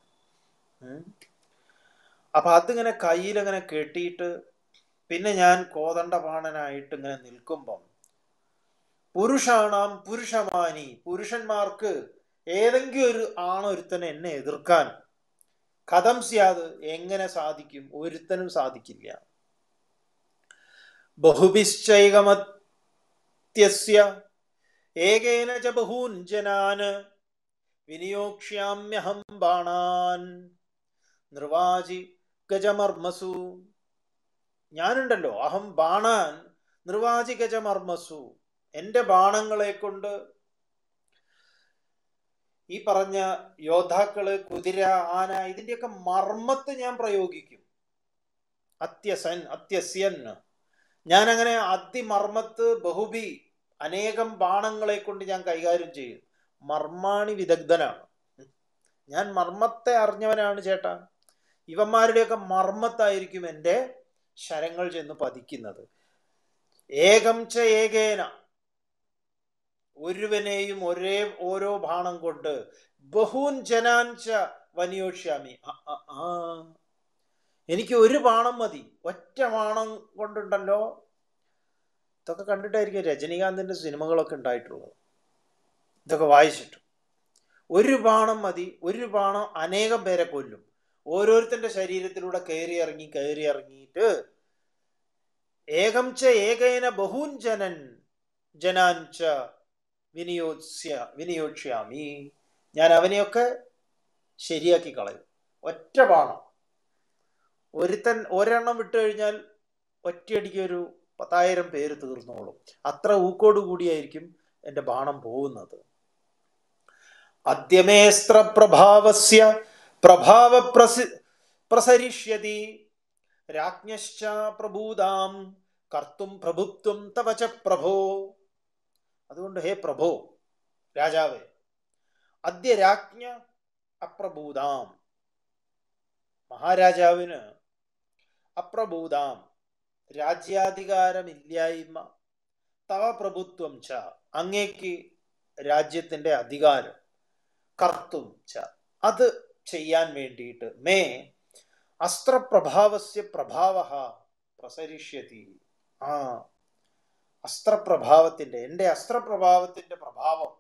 അപ്പൊ അതിങ്ങനെ കയ്യിലങ്ങനെ കെട്ടിയിട്ട് പിന്നെ ഞാൻ കോദണ്ഡപാണനായിട്ട് ഇങ്ങനെ നിൽക്കുമ്പം പുരുഷാണാം പുരുഷമാനി, പുരുഷന്മാർക്ക് ഏതെങ്കിലും ഒരു ആണൊരുത്തനെ എന്നെ എതിർക്കാൻ കഥം സ്യാത്, എങ്ങനെ സാധിക്കും? ഒരുത്തനും സാധിക്കില്ല. ബഹുഭിശ്ചൈകമത്യസ്യ ഏകേന ച ബഹൂൻ ജനാൻ വിനിയോക്ഷ്യാമ്യഹം ബാണാൻ നിർവാചി ഗജമർമ്മസു. ഞാനുണ്ടല്ലോ, അഹം ബാണാൻ നിർവാചി ഗജമർമ്മസു, എൻ്റെ ബാണങ്ങളെ കൊണ്ട് ഈ പറഞ്ഞ യോദ്ധാക്കള്, കുതിര, ആന, ഇതിൻ്റെയൊക്കെ മർമ്മത്ത് ഞാൻ പ്രയോഗിക്കും. അത്യസൻ അത്യസ്യൻ, ഞാൻ അങ്ങനെ അതിമർമ്മത്ത് ബഹുബി അനേകം ബാണങ്ങളെ കൊണ്ട് ഞാൻ കൈകാര്യം ചെയ്യും. മർമാണി വിദഗ്ധനാണ് ഞാൻ, മർമ്മത്തെ അറിഞ്ഞവനാണ് ചേട്ടാ. ഇവന്മാരുടെയൊക്കെ മർമ്മത്തായിരിക്കും എൻ്റെ ശരങ്ങൾ ചെന്ന് പതിക്കുന്നത്. ഏകം ച ഏകേന, ഒരുവനെയും ഒരേ ഓരോ ബാണം കൊണ്ട് ബഹൂൻ ജനാൻ ച വനിയോക്ഷ്യാമി. ആ എനിക്ക് ഒരു ബാണം മതി, ഒറ്റ ബാണം കൊണ്ടുണ്ടല്ലോ. ഇതൊക്കെ കണ്ടിട്ടായിരിക്കും രജനീകാന്തിന്റെ സിനിമകളൊക്കെ ഉണ്ടായിട്ടുള്ളത്, ഇതൊക്കെ വായിച്ചിട്ട്. ഒരു ബാണം മതി, ഒരു ബാണം അനേകം പേരെ കൊല്ലും. ഓരോരുത്തന്റെ ശരീരത്തിലൂടെ കയറി ഇറങ്ങി കയറി ഇറങ്ങിയിട്ട് ഏകം ച ഏകേന ബഹൂൻ ജനൻ ജനാൻ ച വിനിയോത്സ്യ വിനിയോക്ഷ്യാമി, ഞാൻ അവനെയൊക്കെ ശരിയാക്കി കളയും. ഒറ്റ ബാണം, ഒരുത്തൻ ഒരെണ്ണം വിട്ടു കഴിഞ്ഞാൽ ഒറ്റയടിക്ക് ഒരു പത്തായിരം പേര് തീർന്നോളും. അത്ര ഊക്കോട് കൂടിയായിരിക്കും എൻ്റെ ബാണം പോകുന്നത്. അദ്യമേസ്ത്ര പ്രഭാവസ്യ പ്രഭാവ പ്രസി പ്രസരിഷ്യതി രാജ്ഞശ്ച പ്രഭൂതാം കർത്തും പ്രഭുത്വം തവച പ്രഭോ. അതുകൊണ്ട് ഹേ പ്രഭോ, രാജാവേ, അദ്യ രാജ്ഞ അപ്രഭൂതാം, മഹാരാജാവിന് അപ്രഭൂതാം രാജ്യാധികാരമില്ലായ്മ, തവ പ്രഭുത്വം ച അങ്ങേക്ക് രാജ്യത്തിന്റെ അധികാരം, കർത്തും ച അത് ചെയ്യാൻ വേണ്ടിയിട്ട്, മേ അസ്ത്രപ്രഭാവസ്യ പ്രഭാവഃ പ്രസരിഷ്യതി. ആ അസ്ത്രപ്രഭാവത്തിന്റെ, എൻ്റെ അസ്ത്രപ്രഭാവത്തിന്റെ പ്രഭാവം,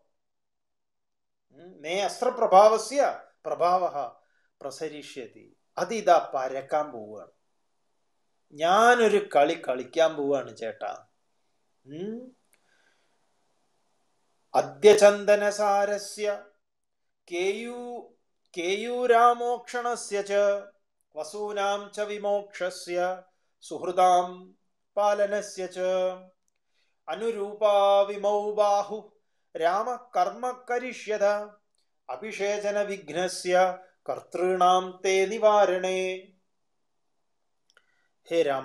മേ അസ്ത്രപ്രഭാവസ്യ പ്രഭാവഃ പ്രസരിഷ്യതി, അതിതാ പരക്കാൻ പോവുകയാണ്. ഞാനൊരു കളി കളിക്കാൻ പോവുകയാണ് ചേട്ടാ. ഉം അദ്യചന്ദനസാരസ്യ കേയൂ കേയൂരാമോക്ഷണസ്യ ച വസൂനാം ച വിമോക്ഷസ്യ സുഹൃതാം പാലനസ്യ ച അനുരൂപാ വിമൗ ബാഹു രാമ കർമ്മ കരിഷ്യത അഭിഷേചന വിഘ്നസ്യ കർത്തൃണാം തേ നിവാരണേ. ഹേ രാമ,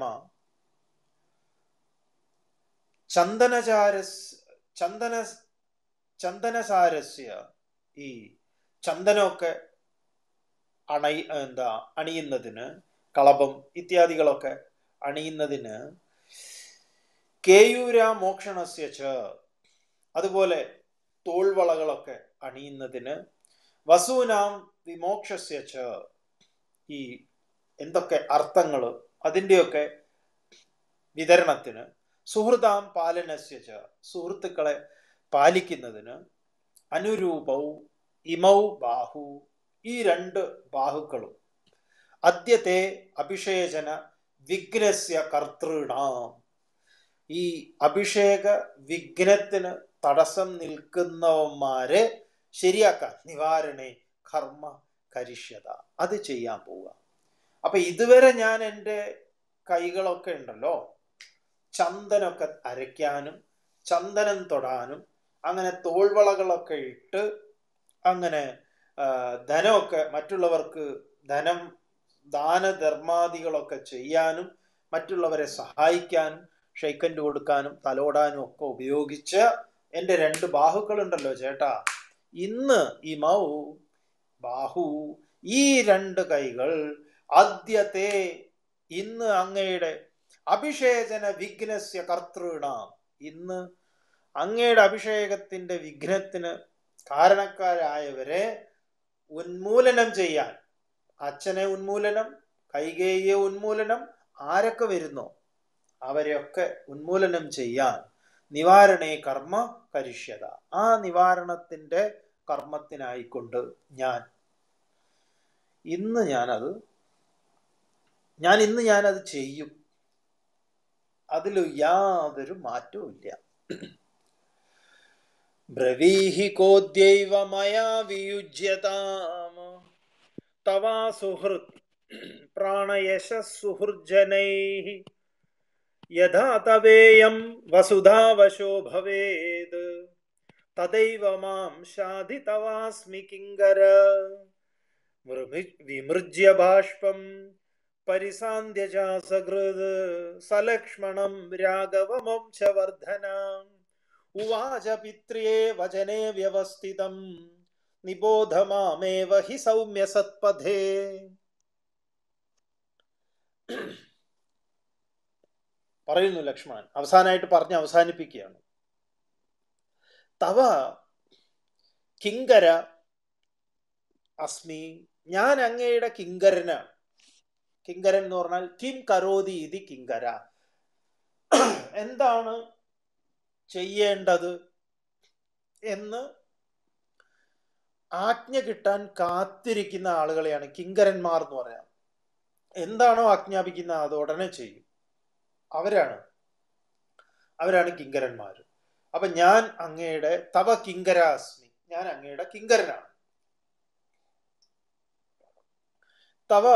ചന്ദനചാരസ് ചന്ദന ചന്ദനസാരസ്യ, ഈ ചന്ദനമൊക്കെ അണയി എന്താ അണിയുന്നതിന്, കളഭം ഇത്യാദികളൊക്കെ അണിയുന്നതിന്, കേയൂര മോക്ഷണസ്യ ച അതുപോലെ തോൾവളകളൊക്കെ അണിയുന്നതിന്, വസൂനാം വിമോക്ഷസ്യ ച ഈ എന്തൊക്കെ അർത്ഥങ്ങൾ അതിൻ്റെയൊക്കെ വിതരണത്തിന്, സുഹൃതാം പാലനസ്യ ച സുഹൃത്തുക്കളെ പാലിക്കുന്നതിന്, അനുരൂപൗ ഇമൗ ബാഹു ഈ രണ്ട് ബാഹുക്കളും, അദ്യത്തെ അഭിഷേചന വിഘ്നസ്യ കർത്തൃണാം ഈ അഭിഷേക വിഘ്നത്തിന് തടസ്സം നിൽക്കുന്നവന്മാരെ ശരിയാക്കാൻ, നിവാരണേ കർമ്മ കരിഷ്യത അത് ചെയ്യാൻ പോവുക. അപ്പൊ ഇതുവരെ ഞാൻ എൻ്റെ കൈകളൊക്കെ ഉണ്ടല്ലോ ചന്ദനമൊക്കെ അരയ്ക്കാനും ചന്ദനം തൊടാനും അങ്ങനെ തോൾവളകളൊക്കെ ഇട്ട് അങ്ങനെ ധനമൊക്കെ മറ്റുള്ളവർക്ക് ധനം ദാനധർമാദികളൊക്കെ ചെയ്യാനും മറ്റുള്ളവരെ സഹായിക്കാനും ഷെയ്ക്കൻഡ് കൊടുക്കാനും തലോടാനും ഒക്കെ ഉപയോഗിച്ച എൻ്റെ രണ്ട് ബാഹുക്കളുണ്ടല്ലോ ചേട്ടാ, ഇന്ന് ഇമൗ ബാഹു ഈ രണ്ട് കൈകൾ ആദ്യത്തെ ഇന്ന് അങ്ങയുടെ അഭിഷേചന വിഘ്നസ്യ കർത്തൃണാം ഇന്ന് അങ്ങയുടെ അഭിഷേകത്തിന്റെ വിഘ്നത്തിന് കാരണക്കാരായവരെ ഉന്മൂലനം ചെയ്യാൻ, അച്ഛനെ ഉന്മൂലനം, കൈകേയിയെ ഉന്മൂലനം, ആരൊക്കെ വരുന്നോ അവരെയൊക്കെ ഉന്മൂലനം ചെയ്യാൻ നിവാരണേ കർമ്മ കരിഷ്യത, ആ നിവാരണത്തിന്റെ കർമ്മത്തിനായിക്കൊണ്ട് ഞാൻ ഇന്ന് ഞാനത് ഞാൻ ഇന്ന് ഞാനത് ചെയ്യും. അതിൽ യാതൊരു മാറ്റവും ഇല്ല. ബ്രവീഹി കോദ്യൈവ മയാ വിയുജ്യതാം തവാ സുഹൃത് പ്രാണയശസുഹൃജനൈഃ യഥാ തവേയം വസുധാവശോ ഭവേത് തദൈവ മാം ശാധി തവാസ്മി കിങ്കര വിമൃജ്യ ബാഷ്പം പരിസാന്ധ്യജാസകൃത് സലക്ഷ്മണം രാഘവവംശവർധന ഉവാച പിത്ര്യേ വചനേ വ്യവസ്ഥിതം നിബോധ മാമേവ ഹി സൗമ്യ സത്പഥേ. പറയുന്നു ലക്ഷ്മണൻ, അവസാനമായിട്ട് പറഞ്ഞ് അവസാനിപ്പിക്കുകയാണ്. തവ കിങ്കര അസ്മി, ഞാൻ അങ്ങയുടെ കിങ്കരനാണ്. കിങ്കരൻ എന്ന് പറഞ്ഞാൽ കിം കരോതി ഇതി കിങ്കര, എന്താണ് ചെയ്യേണ്ടത് എന്ന് ആജ്ഞ കിട്ടാൻ കാത്തിരിക്കുന്ന ആളുകളെയാണ് കിങ്കരന്മാർ എന്ന് പറയാം. എന്താണോ ആജ്ഞാപിക്കുന്നത് അത് ഉടനെ ചെയ്യും. അവരാണ് അവരാണ് കിങ്കരന്മാർ. അപ്പൊ ഞാൻ അങ്ങയുടെ തവ കിങ്കരാസ്മി, ഞാൻ അങ്ങയുടെ കിങ്കരനാണ്. തവ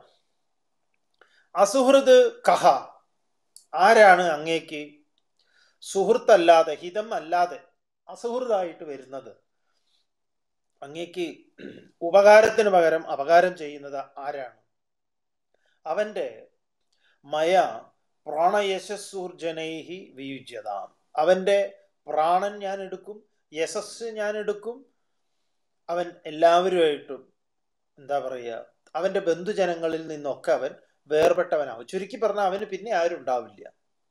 അസുഹൃത് കഹ, ആരാണ് അങ്ങേക്ക് സുഹൃത്തല്ലാതെ, ഹിതം അല്ലാതെ അസുഹൃതായിട്ട് വരുന്നത്? അങ്ങേക്ക് ഉപകാരത്തിന് പകരം അപകാരം ചെയ്യുന്നത് ആരാണ്? അവന്റെ മയ പ്രാണയശസ്സൂർജനൈഹി വിയുജ്യതാം, അവന്റെ പ്രാണൻ ഞാൻ എടുക്കും, യശസ് ഞാൻ എടുക്കും. അവൻ എല്ലാവരുമായിട്ടും എന്താ പറയുക, അവന്റെ ബന്ധുജനങ്ങളിൽ നിന്നൊക്കെ അവൻ വേർപെട്ടവനാവും. ചുരുക്കി പറഞ്ഞാൽ അവന് പിന്നെ ആരും ഉണ്ടാവില്ല.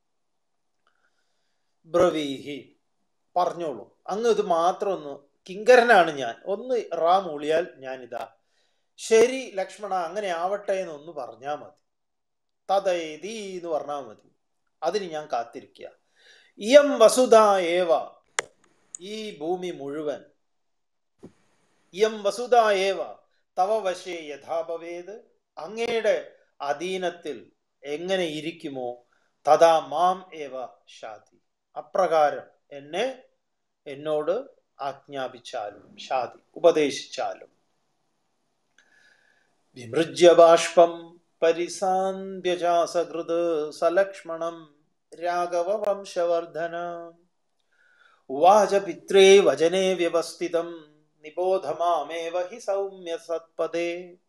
ബ്രവീഹി, പറഞ്ഞോളൂ, അങ്ങ് ഇത് മാത്രം ഒന്ന്, കിങ്കരനാണ് ഞാൻ, ഒന്ന് റാ മൂളിയാൽ ഞാനിതാ. ശരി ലക്ഷ്മണ, അങ്ങനെ ആവട്ടെ എന്നൊന്ന് പറഞ്ഞാൽ മതി. തദൈതി എന്ന് പറഞ്ഞാൽ മതി, അതിന് ഞാൻ കാത്തിരിക്കുക. ഇയം വസുധ ഏവ, ഈ ഭൂമി മുഴുവൻ, ഇയം വസുധ ഏവ തവ വശേ യഥാ ഭവേത്, അങ്ങയുടെ അധീനത്തിൽ എങ്ങനെ ഇരിക്കുമോ, തഥാ മാം ഏവ ശാതി, അപ്രകാരം എന്നെ എന്നോട് ആജ്ഞാപിച്ചാലും, ശാതി ഉപദേശിച്ചാലും. വിമൃജ്യ ബാഷ്പം പരിസാന്ധ്യജാസകൃത് സലക്ഷ്മണം രാഘവ വംശവർധന ഉവാച പിത്രേ വചനേ വ്യവസ്ഥിതം നിബോധ മാമേവ ഹി സൗമ്യ സത്പദേ.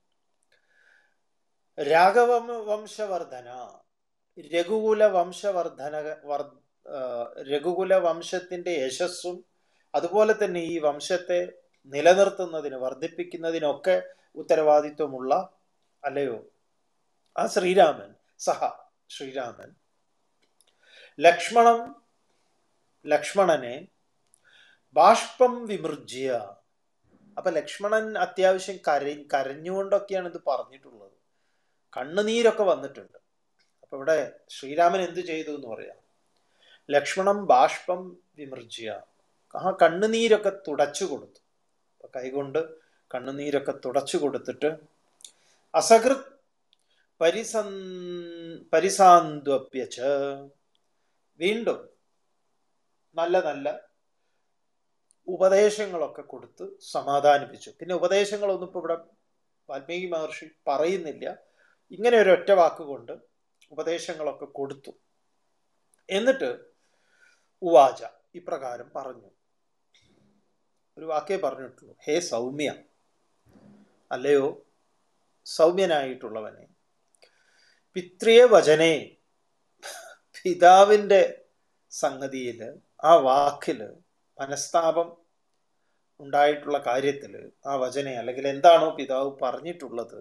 രാഘവ വംശവർധന, രഘുകുല വംശവർധന, രഘുകുല വംശത്തിന്റെ യശസ്സും അതുപോലെ തന്നെ ഈ വംശത്തെ നിലനിർത്തുന്നതിന്, വർദ്ധിപ്പിക്കുന്നതിനൊക്കെ ഉത്തരവാദിത്വമുള്ള അല്ലയോ ആ ശ്രീരാമൻ, സഹ ശ്രീരാമൻ ലക്ഷ്മണം, ലക്ഷ്മണനെ ബാഷ്പം വിമൃജ്യ. അപ്പൊ ലക്ഷ്മണൻ അത്യാവശ്യം കര കരഞ്ഞുകൊണ്ടൊക്കെയാണ് ഇത് പറഞ്ഞിട്ടുള്ളത്. കണ്ണുനീരൊക്കെ വന്നിട്ടുണ്ട്. അപ്പൊ ഇവിടെ ശ്രീരാമൻ എന്ത് ചെയ്തു എന്ന് പറയാം. ലക്ഷ്മണം ബാഷ്പം വിമൃജ്യ, ആ കണ്ണുനീരൊക്കെ തുടച്ചു കൊടുത്തു. അപ്പൊ കൈകൊണ്ട് കണ്ണുനീരൊക്കെ തുടച്ചു കൊടുത്തിട്ട് അസകൃത് പരിസൻ പരിസാന്ത്വപ്യച്ച്, വീണ്ടും നല്ല നല്ല ഉപദേശങ്ങളൊക്കെ കൊടുത്ത് സമാധാനിപ്പിച്ചു. പിന്നെ ഉപദേശങ്ങളൊന്നും ഇപ്പോൾ ഇവിടെ വാൽമീകി മഹർഷി പറയുന്നില്ല, ഇങ്ങനെ ഒരു ഒറ്റ വാക്കുകൊണ്ട് ഉപദേശങ്ങളൊക്കെ കൊടുത്തു. എന്നിട്ട് ഉവാച, ഇപ്രകാരം പറഞ്ഞു. ഒരു വാക്കേ പറഞ്ഞിട്ടുള്ളൂ, ഹേ സൗമ്യ, അല്ലയോ സൗമ്യനായിട്ടുള്ളവനെ, പിതൃയ വചനേ, പിതാവിൻ്റെ സംഗതിയിൽ, ആ വാക്കില് മനസ്താപം ഉണ്ടായിട്ടുള്ള കാര്യത്തിൽ, ആ വചനെ അല്ലെങ്കിൽ എന്താണോ പിതാവ് പറഞ്ഞിട്ടുള്ളത്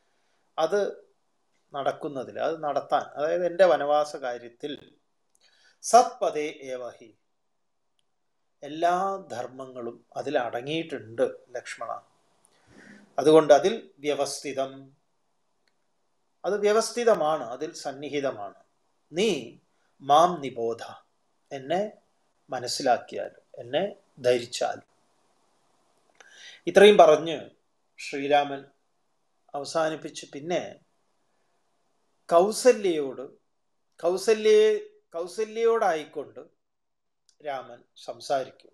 അത് നടക്കുന്നതിൽ, അത് നടത്താൻ, അതായത് എൻ്റെ വനവാസ കാര്യത്തിൽ സത്പദേ ഏവഹി, എല്ലാ ധർമ്മങ്ങളും അതിൽ അടങ്ങിയിട്ടുണ്ട് ലക്ഷ്മണ. അതുകൊണ്ട് അതിൽ വ്യവസ്ഥിതം, അത് വ്യവസ്ഥിതമാണ്, അതിൽ സന്നിഹിതമാണ്. നീ മാം നിബോധ, എന്നെ മനസ്സിലാക്കിയാൽ, എന്നെ ധരിച്ചാൽ. ഇത്രയും പറഞ്ഞ് ശ്രീരാമൻ അവസാനിപ്പിച്ച് പിന്നെ കൗസല്യയോട് കൗസല്യയെ കൗസല്യയോടായിക്കൊണ്ട് രാമൻ സംസാരിക്കും.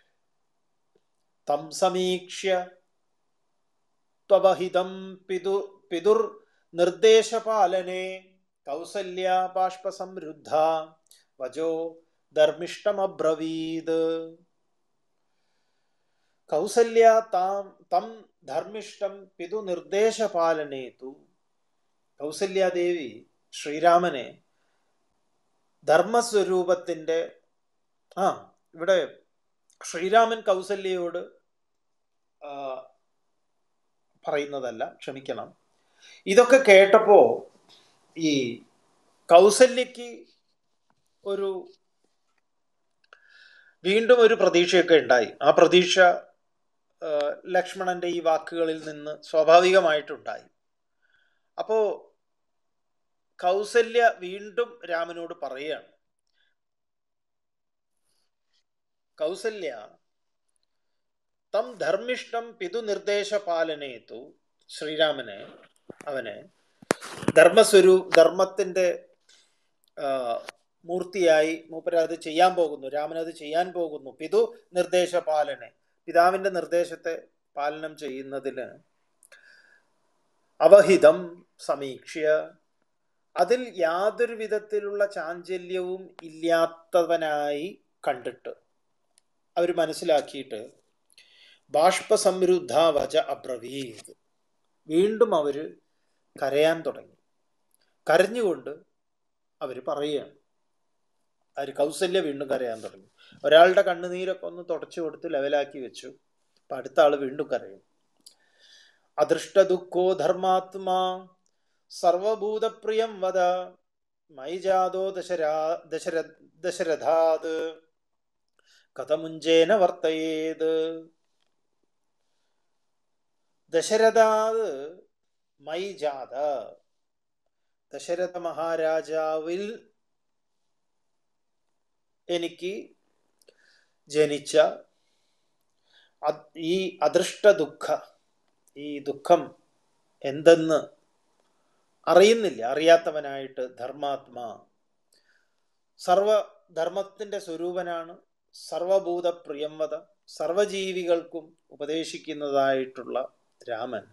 തം സമീക്ഷ്യ ത്വവഹിതം പിതു പിതുർ നിർദ്ദേശപാലനേ കൗസല്യ ബാഷ്പസംരുദ്ധ വജോ ധർമ്മിഷ്ടമബ്രവീത്. കൗസല്യ താം തം ധർമ്മിഷ്ടം പിതു നിർദ്ദേശപാലനേ തു. കൗസല്യാദേവി ശ്രീരാമനെ ധർമ്മസ്വരൂപത്തിൻ്റെ ആ ഇവിടെ ശ്രീരാമൻ കൗസല്യയോട് പറയുന്നതല്ല, ക്ഷമിക്കണം. ഇതൊക്കെ കേട്ടപ്പോൾ ഈ കൗസല്യക്ക് ഒരു വീണ്ടും ഒരു പ്രതീക്ഷയൊക്കെ ഉണ്ടായി. ആ പ്രതീക്ഷ ലക്ഷ്മണന്റെ ഈ വാക്കുകളിൽ നിന്ന് സ്വാഭാവികമായിട്ടുണ്ടായി. അപ്പോ കൗസല്യ വീണ്ടും രാമനോട് പറയുകയാണ്, കൗസല്യ തം ധർമ്മിഷ്ടം പിതു നിർദ്ദേശപാലനേതു. ശ്രീരാമനെ അവനെ ധർമ്മസ്വരൂ ധർമ്മത്തിൻ്റെ മൂർത്തിയായി മൂപ്പരത് ചെയ്യാൻ പോകുന്നു, രാമനത് ചെയ്യാൻ പോകുന്നു. പിതു നിർദ്ദേശപാലനെ, പിതാവിൻ്റെ നിർദ്ദേശത്തെ പാലനം ചെയ്യുന്നതിന് അവഹിതം സമീക്ഷ്യ, അതിൽ യാതൊരു വിധത്തിലുള്ള ചാഞ്ചല്യവും ഇല്ലാത്തവനായി കണ്ടിട്ട്, അവർ മനസ്സിലാക്കിയിട്ട് ബാഷ്പസംരുദ്ധ വച അബ്രവീത്, വീണ്ടും അവർ കരയാൻ തുടങ്ങി. കരഞ്ഞുകൊണ്ട് അവർ പറയുകയാണ്, അവർ കൗസല്യ വീണ്ടും കരയാൻ തുടങ്ങി. ഒരാളുടെ കണ്ണുനീരൊക്കെ ഒന്ന് തുടച്ചു കൊടുത്ത് ലെവലാക്കി വെച്ചു. അപ്പം അടുത്ത ആൾ വീണ്ടും കരയും. അദൃഷ്ടദുഃഖോ ധർമാത്മാ സർവഭൂതപ്രിയം വദ മയി ജാതോ ദശരാ ദശര ദശരഥാത് കഥമുഞ്ചേന വർത്തയേത്. ദശരഥാത് മയി ജാത, ദശരഥ മഹാരാജാവിൽ എനിക്ക് ജനിച്ച ഈ അദൃഷ്ട ദുഃഖ, ഈ ദുഃഖം എന്തെന്ന് അറിയുന്നില്ല, അറിയാത്തവനായിട്ട് ധർമാത്മാ, സർവധർമ്മത്തിൻ്റെ സ്വരൂപനാണ്, സർവഭൂത പ്രിയംവത, സർവജീവികൾക്കും ഉപദേശിക്കുന്നതായിട്ടുള്ള രാമൻ.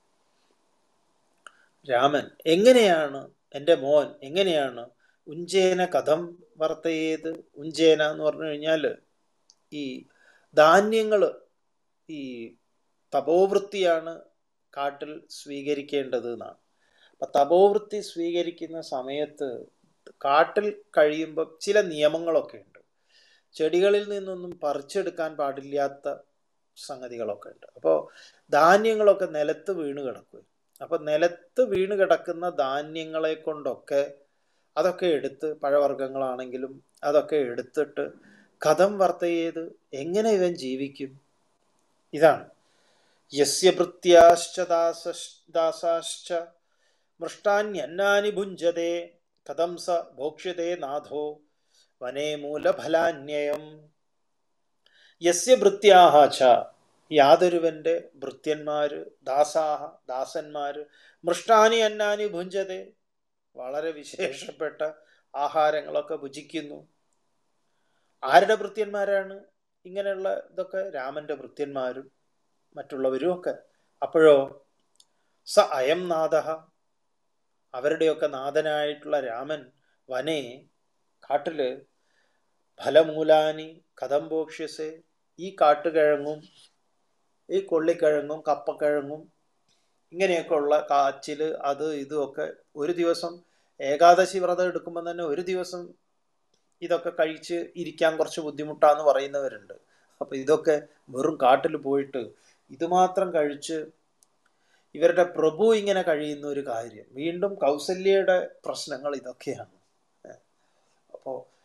രാമൻ എങ്ങനെയാണ്, എൻ്റെ മോൻ എങ്ങനെയാണ് ഉഞ്ചേന കഥം വർത്തയേത്. ഉഞ്ചേന എന്ന് പറഞ്ഞു കഴിഞ്ഞാൽ ഈ ധാന്യങ്ങൾ, ഈ തപോവൃത്തിയാണ് കാട്ടിൽ സ്വീകരിക്കേണ്ടത് എന്നാണ്. അപ്പം തപോവൃത്തി സ്വീകരിക്കുന്ന സമയത്ത് കാട്ടിൽ കഴിയുമ്പോൾ ചില നിയമങ്ങളൊക്കെ ഉണ്ട്. ചെടികളിൽ നിന്നൊന്നും പറിച്ചെടുക്കാൻ പാടില്ലാത്ത സംഗതികളൊക്കെ ഉണ്ട്. അപ്പോൾ ധാന്യങ്ങളൊക്കെ നിലത്ത് വീണ് കിടക്കും. അപ്പം നിലത്ത് വീണ് കിടക്കുന്ന ധാന്യങ്ങളെ കൊണ്ടൊക്കെ അതൊക്കെ എടുത്ത്, പഴവർഗ്ഗങ്ങളാണെങ്കിലും അതൊക്കെ എടുത്തിട്ട് കഥം വർത്തയേത്, എങ്ങനെ ഇവൻ ജീവിക്കും. ഇതാണ് യസ്യ ഭൃത്യാശ്ച ദാസ ദാസാശ്ച മൃഷ്ടാന്യന്നാനി ഭുഞ്ജതേ കഥം സ ഭോക്ഷ്യതേ നാഥോ വനേ മൂലഫലാന്യയം. യസ്യ ഭൃത്യാഹ ച, യാതൊരുവൻ്റെ ഭൃത്യന്മാര്, ദാസാഹ ദാസന്മാര്, മൃഷ്ടാനി അന്നാനി ഭുഞ്ജതേ, വളരെ വിശേഷപ്പെട്ട ആഹാരങ്ങളൊക്കെ ഭുജിക്കുന്നു. ആരുടെ ഭൃത്യന്മാരാണ് ഇങ്ങനെയുള്ള ഇതൊക്കെ? രാമൻ്റെ ഭൃത്യന്മാരും മറ്റുള്ളവരും ഒക്കെ. അപ്പോഴോ സ അയം നാഥഃ, അവരുടെയൊക്കെ നാഥനായിട്ടുള്ള രാമൻ വനേ, കാട്ടില് ഫലമൂലാനി കഥം ഭോക്ഷ്യസേ, ഈ കാട്ടുകിഴങ്ങും ഈ കൊള്ളിക്കിഴങ്ങും കപ്പക്കിഴങ്ങും ഇങ്ങനെയൊക്കെ ഉള്ള കാച്ചിൽ അത് ഇതുമൊക്കെ ഒരു ദിവസം ഏകാദശി വ്രതം എടുക്കുമ്പോൾ തന്നെ ഒരു ദിവസം ഇതൊക്കെ കഴിച്ച് ഇരിക്കാൻ കുറച്ച് ബുദ്ധിമുട്ടാന്ന് പറയുന്നവരുണ്ട്. അപ്പം ഇതൊക്കെ വെറും കാട്ടിൽ പോയിട്ട് ഇതുമാത്രം കഴിച്ച് ഇവരുടെ പ്രഭു ഇങ്ങനെ കഴിയുന്ന ഒരു കാര്യം. വീണ്ടും കൗസല്യയുടെ പ്രശ്നങ്ങൾ ഇതൊക്കെയാണ്. അപ്പോൾ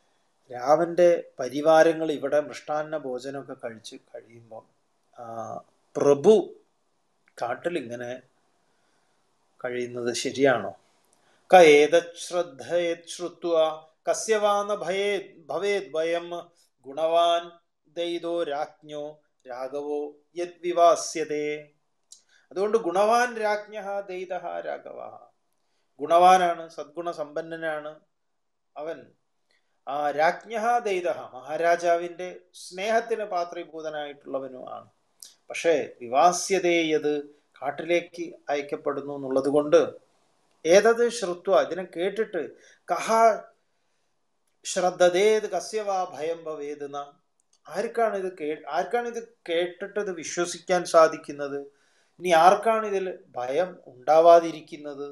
രാമന്റെ പരിവാരങ്ങൾ ഇവിടെ മൃഷ്ടാന്ന ഭോജനമൊക്കെ കഴിച്ച് കഴിയുമ്പോൾ പ്രഭു കാട്ടിലിങ്ങനെ കഴിയുന്നത് ശരിയാണോ? ക ഏതത് ശ്രദ്ധയേത് ശ്രുത്വ കസ്യവാന ഭയേത് ഭവേത് ഭയം ഗുണവാൻ ദൈതോ രാജ്ഞോ രാഘവോ യത് വിവാസ്യതേ. അതുകൊണ്ട് ഗുണവാൻ രാജ്ഞ ദൈത രാഘവ, ഗുണവാനാണ്, സദ്ഗുണ സമ്പന്നനാണ് അവൻ. ആ രാജ്ഞ ദൈത, മഹാരാജാവിൻ്റെ സ്നേഹത്തിന് പാത്രീഭൂതനായിട്ടുള്ളവനുമാണ്. പക്ഷേ വിവാസ്യതേയത്, കാട്ടിലേക്ക് അയക്കപ്പെടുന്നു എന്നുള്ളത് കൊണ്ട് ഏതത് ശ്രുത്വ, ഇതിനെ കേട്ടിട്ട് കഹ ശ്രദ്ധതേത് കസ്യവാ ഭയം ഭവേദന, ആർക്കാണ് ഇത് കേ ആർക്കാണ് ഇത് കേട്ടിട്ട് ഇത് വിശ്വസിക്കാൻ സാധിക്കുന്നത്? ഇനി ആർക്കാണ് ഇതിൽ ഭയം ഉണ്ടാവാതിരിക്കുന്നത്?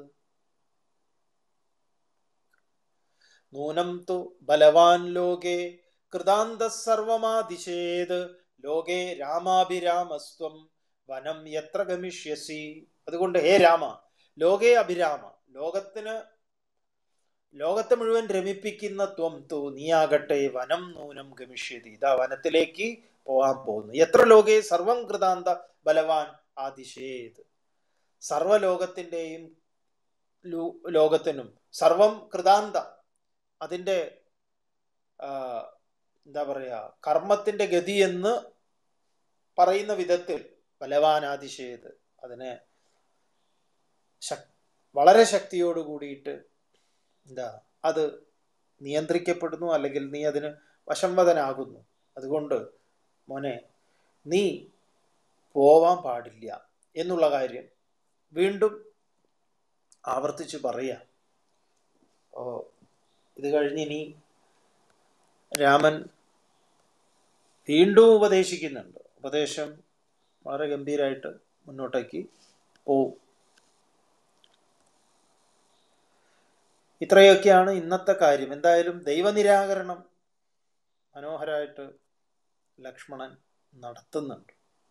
നൂനം തു ബലവാൻ ലോകേ കൃതാന്ത സർവമാതിശേത് ലോകേ രാമാഭിരാമസ്ത്വം വനം യത്ര ഗമിഷ്യസി. അതുകൊണ്ട് ഹേ രാമ, ലോകേ അഭിരാമ, ലോകത്തിന് ലോകത്തെ മുഴുവൻ രമിപ്പിക്കുന്ന ത്വം തു, നീയാകട്ടെ വനം നൂനം ഗമിഷ്യതി, ഇതാ വനത്തിലേക്ക് പോകാൻ പോകുന്നു. എത്ര ലോകേ സർവം കൃതാന്ത ബലവാൻ ആതിശേത്, സർവലോകത്തിൻ്റെയും ലോകത്തിനും സർവം കൃതാന്ത, അതിൻ്റെ എന്താ പറയുക, കർമ്മത്തിൻ്റെ ഗതി എന്ന് പറയുന്ന വിധത്തിൽ ബലവാനാതിശേത്, അതിനെ ശക് വളരെ ശക്തിയോട് കൂടിയിട്ട് എന്താ അത് നിയന്ത്രിക്കപ്പെടുന്നു, അല്ലെങ്കിൽ നീ അതിന് വശംവദനാകുന്നു. അതുകൊണ്ട് മോനെ, നീ പോവാൻ പാടില്ല എന്നുള്ള കാര്യം വീണ്ടും ആവർത്തിച്ച് പറയാം. ഓ ഇത് കഴിഞ്ഞ് ഇനി രാമൻ വീണ്ടും ഉപദേശിക്കുന്നുണ്ട്. ഉപദേശം വളരെ ഗംഭീരമായിട്ട് മുന്നോട്ടേക്ക് പോവും. ഇത്രയൊക്കെയാണ് ഇന്നത്തെ കാര്യം. എന്തായാലും ദൈവനിരാകരണം മനോഹരമായിട്ട് ലക്ഷ്മണൻ നടത്തുന്നുണ്ട്.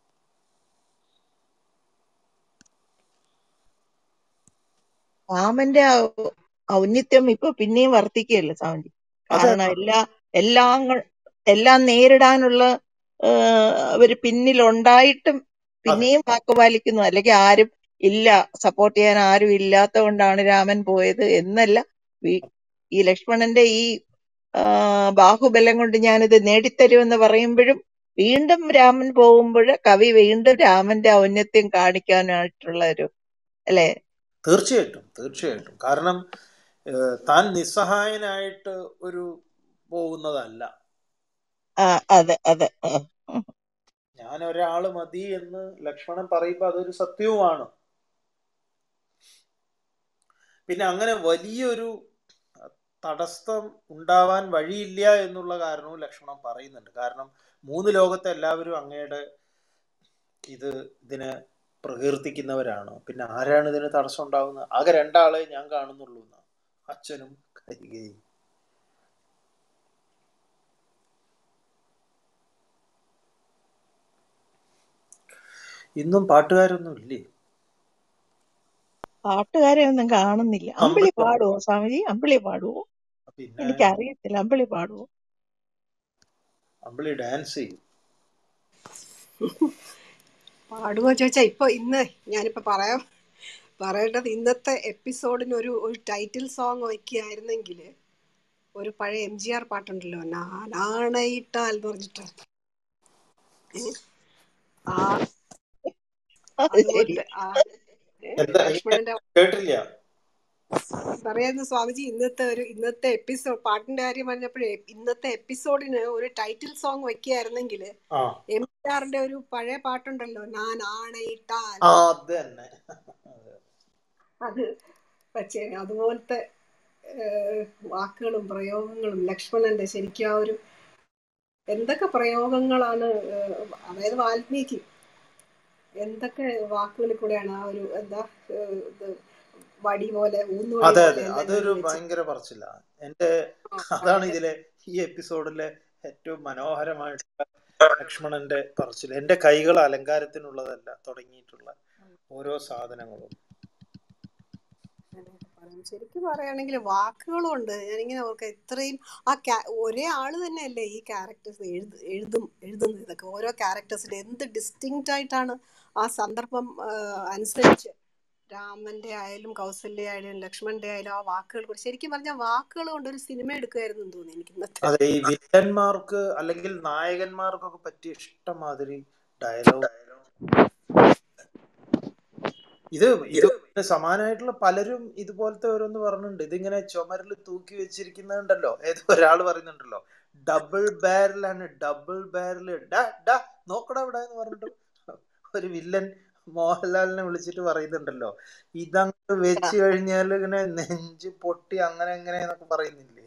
രാമന്റെ ഔന്നിത്യം ഇപ്പൊ പിന്നെയും വർദ്ധിക്കുകയല്ലേ സ്വാമിജി? കാരണം എല്ലാ എല്ലാം എല്ലാം നേരിടാനുള്ള അവര് പിന്നിലുണ്ടായിട്ടും പിന്നെയും വാക്കുപാലിക്കുന്നു. അല്ലെങ്കിൽ ആരും ഇല്ല, സപ്പോർട്ട് ചെയ്യാൻ ആരും ഇല്ലാത്ത കൊണ്ടാണ് രാമൻ പോയത് എന്നല്ല. ഈ ലക്ഷ്മണന്റെ ഈ ബാഹുബലം കൊണ്ട് ഞാനിത് നേടിത്തരുമെന്ന് പറയുമ്പോഴും വീണ്ടും രാമൻ പോകുമ്പോൾ കവി വീണ്ടും രാമന്റെ ഔന്നത്യം കാണിക്കാനായിട്ടുള്ള ഒരു അല്ലേ? തീർച്ചയായിട്ടും തീർച്ചയായിട്ടും. കാരണം താൻ നിസ്സഹായനായിട്ട് ഒരു പോകുന്നതല്ല. അതെ അതെ. ഞാൻ ഒരാള് മതി എന്ന് ലക്ഷ്മണൻ പറയുമ്പോൾ അതൊരു സത്യവുമാണ്. പിന്നെ അങ്ങനെ വലിയൊരു തടസ്സം ഉണ്ടാവാൻ വഴിയില്ല എന്നുള്ള കാരണവും ലക്ഷ്മണൻ പറയുന്നുണ്ട്. കാരണം മൂന്ന് ലോകത്തെ എല്ലാവരും അങ്ങയുടെ ഇത് ഇതിനെ പ്രകീർത്തിക്കുന്നവരാണ്. പിന്നെ ആരാണ് ഇതിന് തടസ്സം ഉണ്ടാവുന്നത്? ആകെ രണ്ടാളെ ഞാൻ കാണുന്നുള്ളൂ എന്നാ, അച്ഛനും കൈകേയും. ഇന്നും പാട്ടുകാരൊന്നും ഇല്ലേ? പാട്ടുകാരെ ഒന്നും കാണുന്നില്ല. അമ്പിളി പാടുവോ സ്വാമിജി? അമ്പിളി പാടുവോ? എനിക്കറിയത്തില്ല. അമ്പിളി പാടുവോ? അമ്പിളി ഡാൻസ് ചെയ്യും. പാടുവോ ചോദിച്ചാ ഇപ്പൊ ഇന്ന് ഞാനിപ്പോ പറയാം പറയേണ്ടത്, ഇന്നത്തെ എപ്പിസോഡിന് ഒരു ഒരു ടൈറ്റിൽ സോങ് വയ്ക്കുകയായിരുന്നെങ്കിൽ ഒരു പഴയ എം ജി ആർ പാട്ടുണ്ടല്ലോ, നാണയിട്ടാൽ എന്ന് പറഞ്ഞിട്ട്, ആ അതുപോലത്തെ ലക്ഷ്മണന്റെ പറയുന്ന സ്വാമിജി ഇന്നത്തെ ഒരു ഇന്നത്തെ എപ്പിസോഡ് പാട്ടിന്റെ കാര്യം പറഞ്ഞപ്പോഴേ ഇന്നത്തെ എപ്പിസോഡിന് ഒരു ടൈറ്റിൽ സോങ് വെക്കുകയായിരുന്നെങ്കിൽ എം ജി ആറിന്റെ ഒരു പഴയ പാട്ടുണ്ടല്ലോ, ഞാൻ ആണയിട്ടാൽ, അത് പക്ഷേ അതുപോലത്തെ വാക്കുകളും പ്രയോഗങ്ങളും ലക്ഷ്മണന്റെ ശരിക്കും ആ ഒരു എന്തൊക്കെ പ്രയോഗങ്ങളാണ്, അതായത് വാൽമീകി എന്തൊക്കെ വാക്കുകളിൽ കൂടെയാണ് ആ ഒരു എന്താ വടി പോലെ അതെ അതെ അതൊരു ഭയങ്കര പറച്ചില്ല. എന്റെ അതാണ് ഇതിലെ ഈ എപ്പിസോഡിലെ ഏറ്റവും മനോഹരമായിട്ടുള്ള ലക്ഷ്മണന്റെ പറച്ചിൽ. എന്റെ കൈകൾ അലങ്കാരത്തിനുള്ളതല്ല തുടങ്ങിയിട്ടുള്ള ഓരോ സാധനങ്ങളും ശരിക്കും പറയുകയാണെങ്കിൽ വാക്കുകളുണ്ട്. ഞാനിങ്ങനെ ഓർക്കാം, ഇത്രയും ആ ക്യാ ഒരേ ആള് തന്നെയല്ലേ ഈ ക്യാരക്ടേഴ്സ് എഴുത എഴുതും എഴുതുന്നത്. ഇതൊക്കെ ഓരോ ക്യാരക്ടേഴ്സിന്റെ എന്ത് ഡിസ്റ്റിങ്ക്റ്റ് ആയിട്ടാണ് ആ സന്ദർഭം ആ, അനുസരിച്ച് രാമന്റെ ആയാലും കൗസല്യ ആയാലും ലക്ഷ്മണന്റെ ആയാലും ആ വാക്കുകൾ കൊണ്ട്, ശരിക്കും പറഞ്ഞാൽ വാക്കുകൾ കൊണ്ട് ഒരു സിനിമ എടുക്കുമായിരുന്നു എന്ന് തോന്നി എനിക്ക് ഇന്നത്തെ. അതെ, ഈ വില്ലന്മാർക്ക് അല്ലെങ്കിൽ നായകന്മാർക്കൊക്കെ പറ്റിയ ഇഷ്ടംമാതിരി ഡയലോഗ്. ഇത് ഇത് സമാനമായിട്ടുള്ള പലരും ഇതുപോലത്തെ ഓരോന്ന് പറഞ്ഞിട്ടുണ്ട്. ഇതിങ്ങനെ ചുമരിൽ തൂക്കി വെച്ചിരിക്കുന്നുണ്ടല്ലോ, ഏതോ ഒരാൾ പറയുന്നുണ്ടല്ലോ, ഡബിൾ ബാരലാണ്, ഡബിൾ ബാരല്, ഡാ ഡാ നോക്കടാ ഇവിടെ എന്ന് പറഞ്ഞിട്ട് ഒരു വില്ലൻ മോഹൻലാലിനെ വിളിച്ചിട്ട് പറയുന്നുണ്ടല്ലോ, ഇതങ്ങ് വെച്ച് കഴിഞ്ഞാൽ ഇങ്ങനെ നെഞ്ച് പൊട്ടി അങ്ങനെ എങ്ങനെ എന്നൊക്കെ പറയുന്നില്ലേ.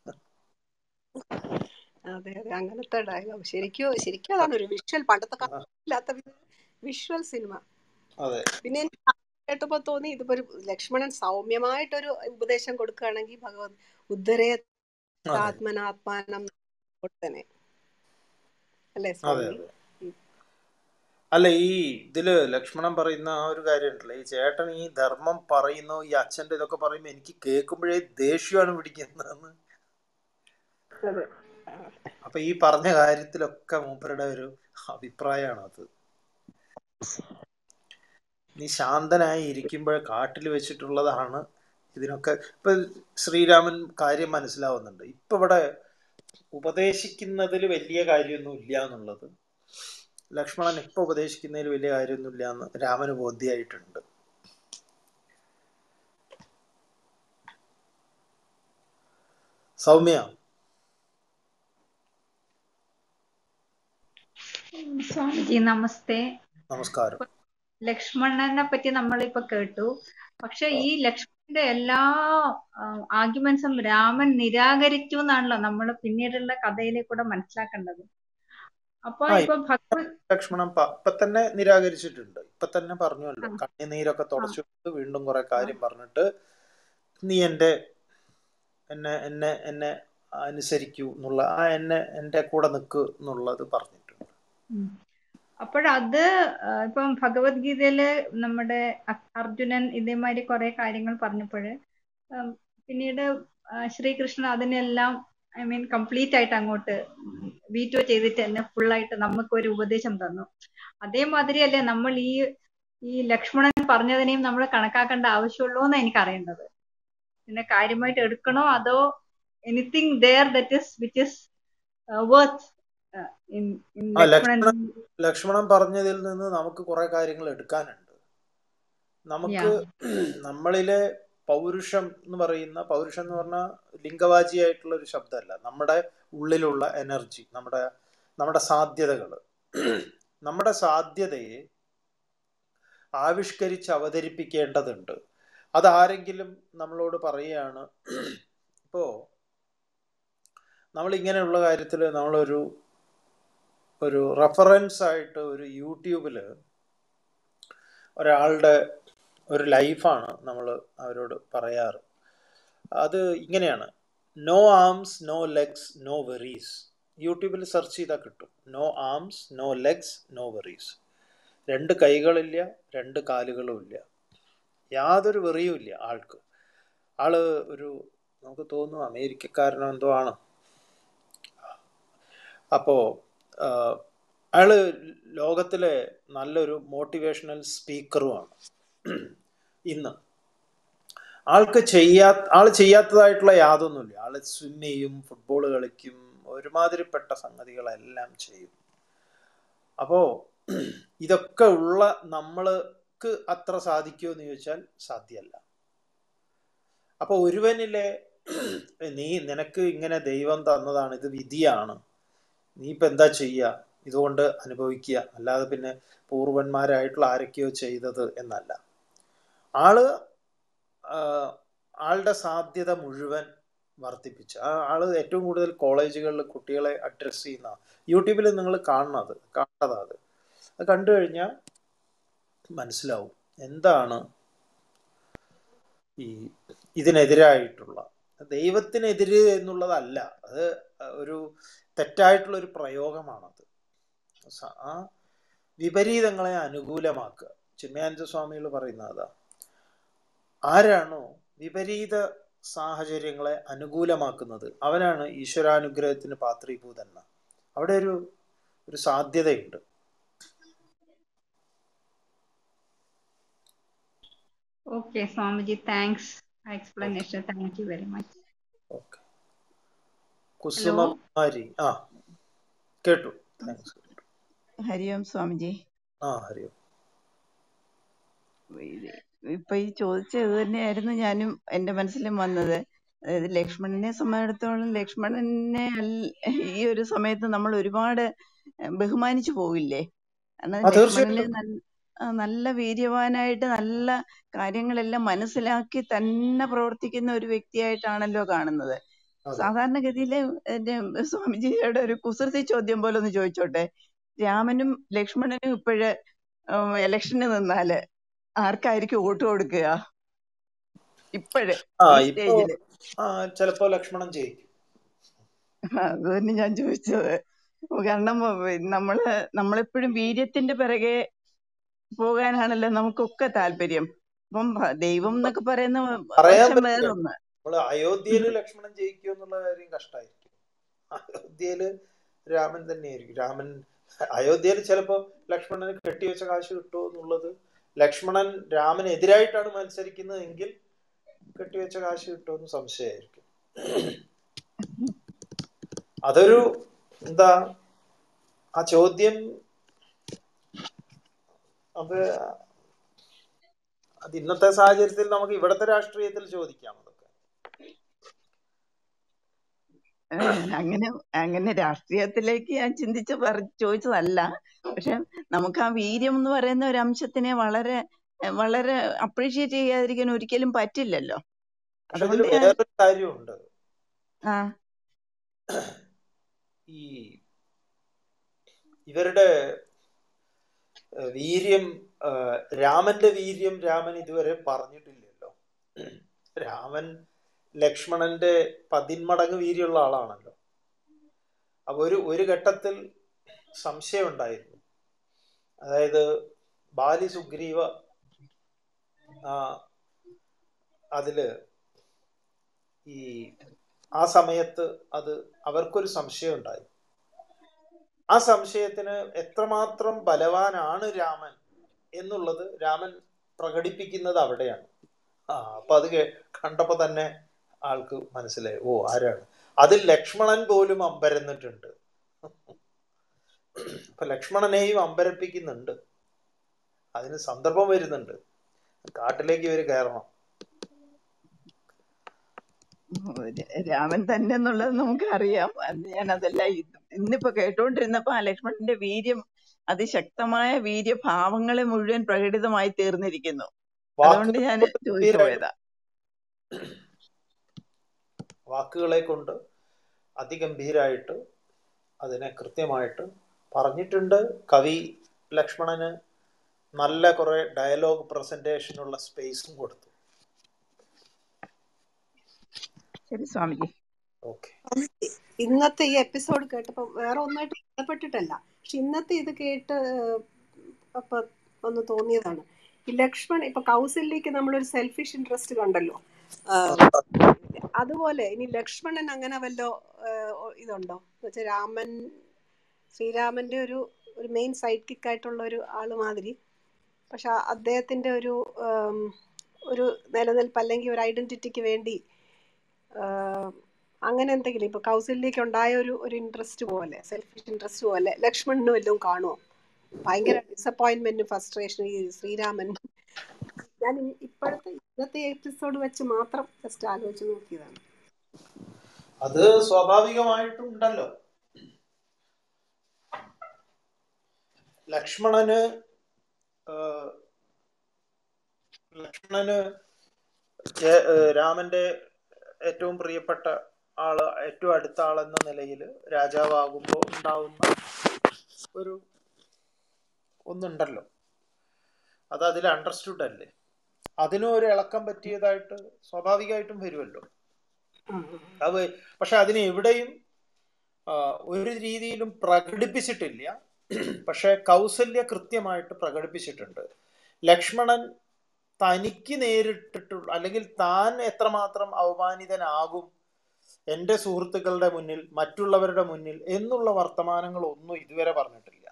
അതെ അതെ, അങ്ങനത്തെ ഡയലോഗ് ശരിക്കും ശരിക്കും അതാണ് ഒരു വിഷ്വൽ, പണ്ടത്തെ കാലത്തില്ലാത്ത വിഷ്വൽ സിനിമ. അതെ പിന്നെ എനിക്ക് കേട്ടപ്പോ തോന്നി ഇതിപ്പോ ഒരു ലക്ഷ്മണൻ സൗമ്യമായിട്ടൊരു ഉപദേശം കൊടുക്കുകയാണെങ്കിൽ ഭഗവത് ഉദ്ധരേ അതെ ആത്മനാത്മാനം തന്നെ അല്ലേ അതെ സ്വാമി? അതെ. അല്ല, ഈ ഇതില് ലക്ഷ്മണൻ പറയുന്ന ആ ഒരു കാര്യം ഉണ്ടല്ലോ, ഈ ചേട്ടൻ ഈ ധർമ്മം പറയുന്നു, ഈ അച്ഛന്റെ ഇതൊക്കെ പറയുമ്പോ എനിക്ക് കേൾക്കുമ്പോഴേ ദേഷ്യമാണ് പിടിക്കുന്നതെന്ന്. അതെ. അപ്പൊ ഈ പറഞ്ഞ കാര്യത്തിലൊക്കെ മൂപ്പരുടെ ഒരു അഭിപ്രായമാണ് അത്. നീ ശാന്തനായി ഇരിക്കുമ്പോൾ കാട്ടിൽ വെച്ചിട്ടുള്ളതാണ് ഇതിനൊക്കെ. ഇപ്പൊ ശ്രീരാമൻ കാര്യം മനസ്സിലാവുന്നുണ്ട്. ഇപ്പൊ ഇവിടെ ഉപദേശിക്കുന്നതിൽ വലിയ കാര്യമൊന്നും ഇല്ല എന്നുള്ളത് ലക്ഷ്മണൻ ഇപ്പൊ ഉപദേശിക്കുന്നതിൽ വലിയ കാര്യമൊന്നും ഇല്ല എന്ന് രാമന് ബോധ്യമായിട്ടുണ്ട്. സൗമ്യ, സ്വാമിജി നമസ്തേ. നമസ്കാരം. ലക്ഷ്മണനെ പറ്റി നമ്മളിപ്പോ കേട്ടു. പക്ഷെ ഈ ലക്ഷ്മണന്റെ എല്ലാ ആർഗ്യുമെന്റ്സും രാമൻ നിരാകരിച്ചു എന്നാണല്ലോ നമ്മൾ പിന്നീടുള്ള കഥയിലെ കൂടെ മനസ്സിലാക്കേണ്ടത്. അപ്പൊ ഇപ്പൊ ഭഗവത് ലക്ഷ്മണൻ ഇപ്പൊ തന്നെ നിരാകരിച്ചിട്ടുണ്ട്. ഇപ്പൊ തന്നെ പറഞ്ഞല്ലോ, കണ്ണുനീരൊക്കെ തുടച്ചിട്ട് വീണ്ടും കുറെ കാര്യം പറഞ്ഞിട്ട് നീ എന്റെ എന്നെ എന്നെ എന്നെ അനുസരിക്കൂ എന്നുള്ള, ആ എന്നെ എന്റെ കൂടെ നിൽക്കൂ എന്നുള്ളത് പറഞ്ഞിട്ടുണ്ട്. അപ്പോഴത് ഇപ്പം ഭഗവത്ഗീതയില് നമ്മുടെ അർജുനൻ ഇതേമാതിരി കുറെ കാര്യങ്ങൾ പറഞ്ഞപ്പോൾ പിന്നീട് ശ്രീകൃഷ്ണൻ അതിനെല്ലാം ഐ മീൻ കംപ്ലീറ്റ് ആയിട്ട് അങ്ങോട്ട് വീറ്റോ ചെയ്തിട്ട് തന്നെ ഫുള്ളായിട്ട് നമുക്കൊരു ഉപദേശം തന്നു. അതേമാതിരിയല്ലേ നമ്മൾ ഈ ഈ ലക്ഷ്മണൻ പറഞ്ഞതിനെയും നമ്മൾ കണക്കാക്കേണ്ട ആവശ്യമുള്ളൂ എന്ന് എനിക്കറിയേണ്ടത്. പിന്നെ കാര്യമായിട്ട് എടുക്കണോ അതോ anything there that is which is worth in in Lakshmanan. Lakshmanan പറഞ്ഞതിൽ നിന്ന് നമുക്ക് കുറെ കാര്യങ്ങൾ എടുക്കാനുണ്ട്. നമുക്ക് നമ്മളിലെ പൗരുഷം എന്ന് പറയുന്ന, പൗരുഷം എന്ന് പറഞ്ഞാൽ ലിംഗവാചിയായിട്ടുള്ള ഒരു ശബ്ദമല്ല, നമ്മുടെ ഉള്ളിലുള്ള എനർജി, നമ്മുടെ നമ്മുടെ സാധ്യതകൾ, നമ്മുടെ സാധ്യതയെ ആവിഷ്കരിച്ച് അവതരിപ്പിക്കേണ്ടതുണ്ട്. അതാരെങ്കിലും നമ്മളോട് പറയുകയാണ്, ഇപ്പോ നമ്മൾ ഇങ്ങനെയുള്ള കാര്യത്തിൽ നമ്മളൊരു ഒരു റെഫറൻസ് ആയിട്ട് ഒരു യൂട്യൂബിൽ ഒരാളുടെ ഒരു ലൈഫാണ് നമ്മൾ അവരോട് പറയാറ്. അത് ഇങ്ങനെയാണ്: no arms no legs no worries. യൂട്യൂബിൽ സെർച്ച് ചെയ്താൽ കിട്ടും. No arms no legs no worries. രണ്ട് കൈകളില്ല, രണ്ട് കാലുകളും ഇല്ല, യാതൊരു വെറിയും ഇല്ല ആൾക്ക്. ആള് ഒരു, നമുക്ക് തോന്നുന്നു അമേരിക്കക്കാരനോ എന്തോ ആണ്. അപ്പോൾ അയാള് ലോകത്തിലെ നല്ലൊരു മോട്ടിവേഷണൽ സ്പീക്കറുമാണ്. ഇന്ന് ആൾക്ക് ചെയ്യാ ആൾ ചെയ്യാത്തതായിട്ടുള്ള യാതൊന്നുമില്ല. ആള് സ്വിം ചെയ്യും, ഫുട്ബോൾ കളിക്കും, ഒരുമാതിരിപ്പെട്ട സംഗതികളെല്ലാം ചെയ്യും. അപ്പോ ഇതൊക്കെ ഉള്ള നമ്മൾക്ക് അത്ര സാധിക്കുമോ എന്ന് ചോദിച്ചാൽ സാധ്യമല്ല. അപ്പൊ ഒരുവനിലെ നീ നിനക്ക് ഇങ്ങനെ ദൈവം തന്നതാണ്, ഇത് വിധിയാണ്, നീ ഇപ്പം എന്താ ചെയ്യുക, ഇതുകൊണ്ട് അനുഭവിക്കുക, അല്ലാതെ പിന്നെ പൂർവന്മാരായിട്ടുള്ള ആരൊക്കെയോ ചെയ്തത് എന്നല്ല. ആള് ആളുടെ സാധ്യത മുഴുവൻ വർദ്ധിപ്പിച്ച്, ആ ആള് ഏറ്റവും കൂടുതൽ കോളേജുകളിൽ കുട്ടികളെ അഡ്രസ്സ് ചെയ്യുന്ന, യൂട്യൂബിൽ നിങ്ങൾ കാണുന്നത് കാണാതെ അത് അത് കണ്ടു കഴിഞ്ഞാൽ മനസ്സിലാവും എന്താണ് ഈ ഇതിനെതിരായിട്ടുള്ള. ദൈവത്തിനെതിര് എന്നുള്ളതല്ല, അത് ഒരു തെറ്റായിട്ടുള്ളൊരു പ്രയോഗമാണത്. ആ വിപരീതങ്ങളെ അനുകൂലമാക്കുക. ചിന്മയാനന്ദ സ്വാമികൾ പറയുന്നത് അതാ. ആരാണോ വിപരീത സാഹചര്യങ്ങളെ അനുകൂലമാക്കുന്നത്, അവനാണ് ഈശ്വരാനുഗ്രഹത്തിന് പാത്രീഭൂതൻ. അവിടെ ഒരു ഒരു സാധ്യതയുണ്ട്. Okay Swamiji, thanks explanation. Thank you very much. Okay. Kusumakumari, ആ കേട്ടു. താങ്ക്സ്. ഹരിയോം സ്വാമിജി. ആ ഹരിയോം. ഇത് ഇപ്പൊ ഈ ചോദിച്ചത് തന്നെയായിരുന്നു ഞാനും എന്റെ മനസ്സിലും വന്നത്. അതായത് ലക്ഷ്മണനെ സംബന്ധിച്ചിടത്തോളം ലക്ഷ്മണനെ അൽ- ഈ ഒരു സമയത്ത് നമ്മൾ ഒരുപാട് ബഹുമാനിച്ചു പോവില്ലേ? എന്നാൽ ആ ലക്ഷ്മണന് തീർച്ചയായിട്ടും. നല്ല ആ, നല്ല വീര്യവാനായിട്ട് നല്ല കാര്യങ്ങളെല്ലാം മനസ്സിലാക്കി തന്നെ പ്രവർത്തിക്കുന്ന ഒരു വ്യക്തിയായിട്ടാണല്ലോ കാണുന്നത്. അതെ. സാധാരണഗതിയില് എന്റെ സ്വാമിജിയുടെ ഒരു കുസൃതി ചോദ്യം പോലെ ഒന്ന് ചോദിച്ചോട്ടെ. രാമനും ലക്ഷ്മണനും ഇപ്പോഴ് ഇലക്ഷന് നിന്നാല് ആർക്കായിരിക്കും വോട്ട് കൊടുക്കുക ഇപ്പോഴ് ആ ഈ ഇപ്പോ സ്റ്റേജില്? ആ ചിലപ്പോ ലക്ഷ്മണൻ ജയിക്കും. അത് തന്നെ ഞാൻ ചോദിച്ചത്. കാരണം നമ്മള് നമ്മളെപ്പോഴും വീര്യത്തിന്റെ പിറകെ പോകാനാണല്ലോ നമുക്കൊക്കെ താല്പര്യം. അപ്പം ദൈവം എന്നൊക്കെ പറയുന്ന പറയാൻ വശം പറ്റില്ല. വേറൊന്ന്. നമ്മള് അയോധ്യയില് ലക്ഷ്മണൻ ജയിക്കും എന്നുള്ള കാര്യം കഷ്ടായിരിക്കും. അയോധ്യയില് രാമൻ തന്നെയായിരിക്കും. രാമൻ അയോധ്യയിൽ ചിലപ്പോ ലക്ഷ്മണന് കെട്ടിവെച്ച കാശ് കിട്ടുമോ എന്നുള്ളത്, ലക്ഷ്മണൻ രാമനെതിരായിട്ടാണ് മത്സരിക്കുന്നത് എങ്കിൽ കെട്ടിവെച്ച കാശ് കിട്ടുമെന്ന് സംശയമായിരിക്കും. അതൊരു എന്താ ആ ചോദ്യം, അത് അത് ഇന്നത്തെ സാഹചര്യത്തിൽ നമുക്ക് ഇവിടത്തെ രാഷ്ട്രീയത്തിൽ ചോദിക്കാം. അതൊക്കെ ഞാൻ അങ്ങനെ അങ്ങനെ രാഷ്ട്രീയത്തിലേക്ക് ഞാൻ ചിന്തിച്ച് പറ ചോദിച്ചതല്ല. പക്ഷെ നമുക്ക് ആ വീര്യം എന്ന് പറയുന്ന ഒരു അംശത്തിനെ വളരെ വളരെ അപ്രീഷിയേറ്റ് ചെയ്യാതിരിക്കാൻ ഒരിക്കലും പറ്റില്ലല്ലോ. പക്ഷെ ഇതിൽ അതുകൊണ്ട് ഞാൻ വേറൊരു കാര്യമുണ്ട്. ആ ഈ ഇവരുടെ വീര്യം, രാമന്റെ വീര്യം രാമൻ ഇതുവരെ പറഞ്ഞിട്ടില്ലല്ലോ. രാമൻ ലക്ഷ്മണന്റെ പതിന്മടങ്ങ് വീര്യമുള്ള ആളാണല്ലോ. അപ്പൊ ഒരു ഒരു ഘട്ടത്തിൽ സംശയം ഉണ്ടായിരുന്നു. അതായത് ബാലി സുഗ്രീവ ആ അതില് ഈ ആ സമയത്ത് അത് അവർക്കൊരു സംശയം ഉണ്ടായി. ആ സംശയത്തിന് എത്രമാത്രം ബലവാനാണ് രാമൻ എന്നുള്ളത് രാമൻ പ്രകടിപ്പിക്കുന്നത് അവിടെയാണ്. ആ അപ്പൊ അത് കണ്ടപ്പോ തന്നെ ആൾക്ക് മനസ്സിലായി, ഓ ആരാണ്. അതിൽ ലക്ഷ്മണൻ പോലും അമ്പരന്നിട്ടുണ്ട്. അപ്പൊ ലക്ഷ്മണനെയും അമ്പരപ്പിക്കുന്നുണ്ട്. അതിന് സന്ദർഭം വരുന്നുണ്ട്. കാട്ടിലേക്ക് ഇവര് കയറണം. രാമൻ തന്നെ എന്നുള്ളത് നമുക്ക് അറിയാം. ഞാൻ അതല്ല ഇന്നിപ്പോ കേട്ടോണ്ടിരുന്നപ്പോ ആ ലക്ഷ്മണന്റെ വീര്യം, അതിശക്തമായ വീര്യഭാവങ്ങളെ മുഴുവൻ പ്രകടിതമായി തീർന്നിരിക്കുന്നു. അതുകൊണ്ട് ഞാൻ ചോദിച്ചു പോയതാ. വാക്കുകളെ കൊണ്ട് അതിഗംഭീരായിട്ട് അതിനെ കൃത്യമായിട്ട് പറഞ്ഞിട്ടുണ്ട്. കവി ലക്ഷ്മണന് നല്ല കുറെ ഡയലോഗ് പ്രസന്റേഷനുള്ള സ്പേസും കൊടുത്തു. ശരി സ്വാമിജി. ഓക്കെ. ഇന്നത്തെ ഈ എപ്പിസോഡ് കേട്ടപ്പോ വേറെ ഒന്നായിട്ട് ബന്ധപ്പെട്ടിട്ടല്ല, പക്ഷെ ഇന്നത്തെ ഇത് കേട്ട് അപ്പൊ ഒന്ന് തോന്നിയതാണ്. ഈ ലക്ഷ്മൺ ഇപ്പൊ കൗസല്യക്ക് നമ്മളൊരു സെൽഫിഷ് ഇൻട്രസ്റ്റ് കണ്ടല്ലോ, അതുപോലെ ഇനി ലക്ഷ്മണൻ അങ്ങനെ വല്ലോ ഇതുണ്ടോ എന്ന് വെച്ചാൽ രാമൻ ശ്രീരാമന്റെ ഒരു ഒരു മെയിൻ സൈഡ് കിക്ക് ആയിട്ടുള്ള ഒരു ആള് മാതിരി, പക്ഷെ അദ്ദേഹത്തിന്റെ ഒരു ഒരു നിലനിൽപ്പ് അല്ലെങ്കിൽ ഒരു ഐഡന്റിറ്റിക്ക് വേണ്ടി അങ്ങനെ എന്തെങ്കിലും ഇപ്പൊ കൗസല്യക്ക് ഉണ്ടായ ഒരു ഒരു ഇൻട്രസ്റ്റ് പോലെ, സെൽഫിഷ് ഇൻട്രസ്റ്റ് പോലെ ലക്ഷ്മണന് വല്ലതും കാണുമോ? ഭയങ്കര ഡിസപ്പോയിന്റ്മെന്റും ഫ്രസ്ട്രേഷനും ഈ ശ്രീരാമൻ. ഞാൻ ഇപ്പോഴത്തെ ഇന്നത്തെ എപ്പിസോഡ് വെച്ച് മാത്രം ജസ്റ്റ് ആലോചിച്ച് നോക്കിയതാണ്. അത് സ്വാഭാവികമായിട്ടും ഉണ്ടല്ലോ. ലക്ഷ്മണന് ലക്ഷ്മണന് രാമന്റെ ഏറ്റവും പ്രിയപ്പെട്ട ആള്, ഏറ്റവും അടുത്ത ആളെന്ന നിലയിൽ രാജാവാകുമ്പോൾ ഉണ്ടാവുന്ന ഒരു ഒന്നുണ്ടല്ലോ, അത് അതിൽ അണ്ടർസ്റ്റുഡ് അല്ലേ. അതിനും ഒരു ഇളക്കം പറ്റിയതായിട്ട് സ്വാഭാവികമായിട്ടും വരുമല്ലോ. അത് പക്ഷെ അതിന് എവിടെയും ഒരു രീതിയിലും പ്രകടിപ്പിച്ചിട്ടില്ല. പക്ഷെ കൗസല്യ കൃത്യമായിട്ട് പ്രകടിപ്പിച്ചിട്ടുണ്ട്. ലക്ഷ്മണൻ തനിക്ക് നേരിട്ടിട്ടുള്ള അല്ലെങ്കിൽ താൻ എത്രമാത്രം അവമാനിതനാകും എൻ്റെ സുഹൃത്തുക്കളുടെ മുന്നിൽ, മറ്റുള്ളവരുടെ മുന്നിൽ എന്നുള്ള വർത്തമാനങ്ങളൊന്നും ഇതുവരെ പറഞ്ഞിട്ടില്ല.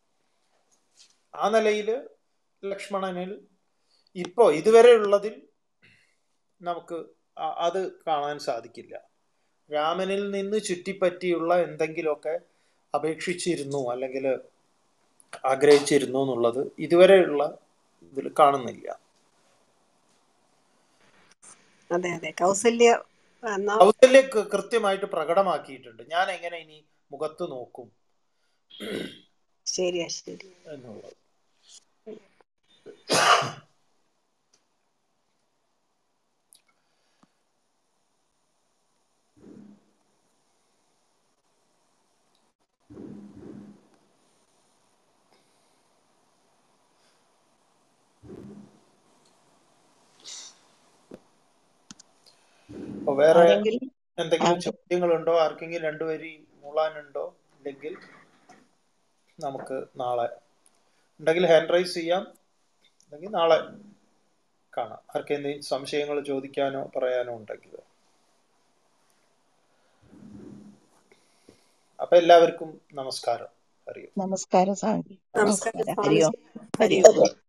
ആ നിലയിൽ ലക്ഷ്മണനിൽ ഇപ്പോൾ ഇതുവരെ ഉള്ളതിൽ നമുക്ക് അത് കാണാൻ സാധിക്കില്ല. രാമനിൽ നിന്ന് ചുറ്റിപ്പറ്റിയുള്ള എന്തെങ്കിലുമൊക്കെ അപേക്ഷിച്ചിരുന്നു അല്ലെങ്കിൽ ആഗ്രഹിച്ചിരുന്നു എന്നുള്ളത് ഇതുവരെയുള്ള ഇതിൽ കാണുന്നില്ല. അതെ അതെ കൗസല്യ കൗസല്യ കൃത്യമായിട്ട് പ്രകടമാക്കിയിട്ടുണ്ട് ഞാൻ എങ്ങനെ ഇനി മുഖത്ത് നോക്കും ശരിയാ ശരി എന്നുള്ളത്. വേറെ എന്തെങ്കിലും ചോദ്യങ്ങളുണ്ടോ? ആർക്കെങ്കിലും രണ്ടുപേരി മൂളാനുണ്ടോ? ഇല്ലെങ്കിൽ നമുക്ക് നാളെ ഉണ്ടെങ്കിൽ ഹാൻഡ് റൈസ് ചെയ്യാം, അല്ലെങ്കിൽ നാളെ കാണാം. ആർക്കെന്തെങ്കിലും സംശയങ്ങൾ ചോദിക്കാനോ പറയാനോ ഉണ്ടെങ്കിൽ. അപ്പൊ എല്ലാവർക്കും നമസ്കാരം. ഹരിയോ. നമസ്കാരം സ്വാമി. നമസ്കാരം ഹരിയോ ഹരിയോ.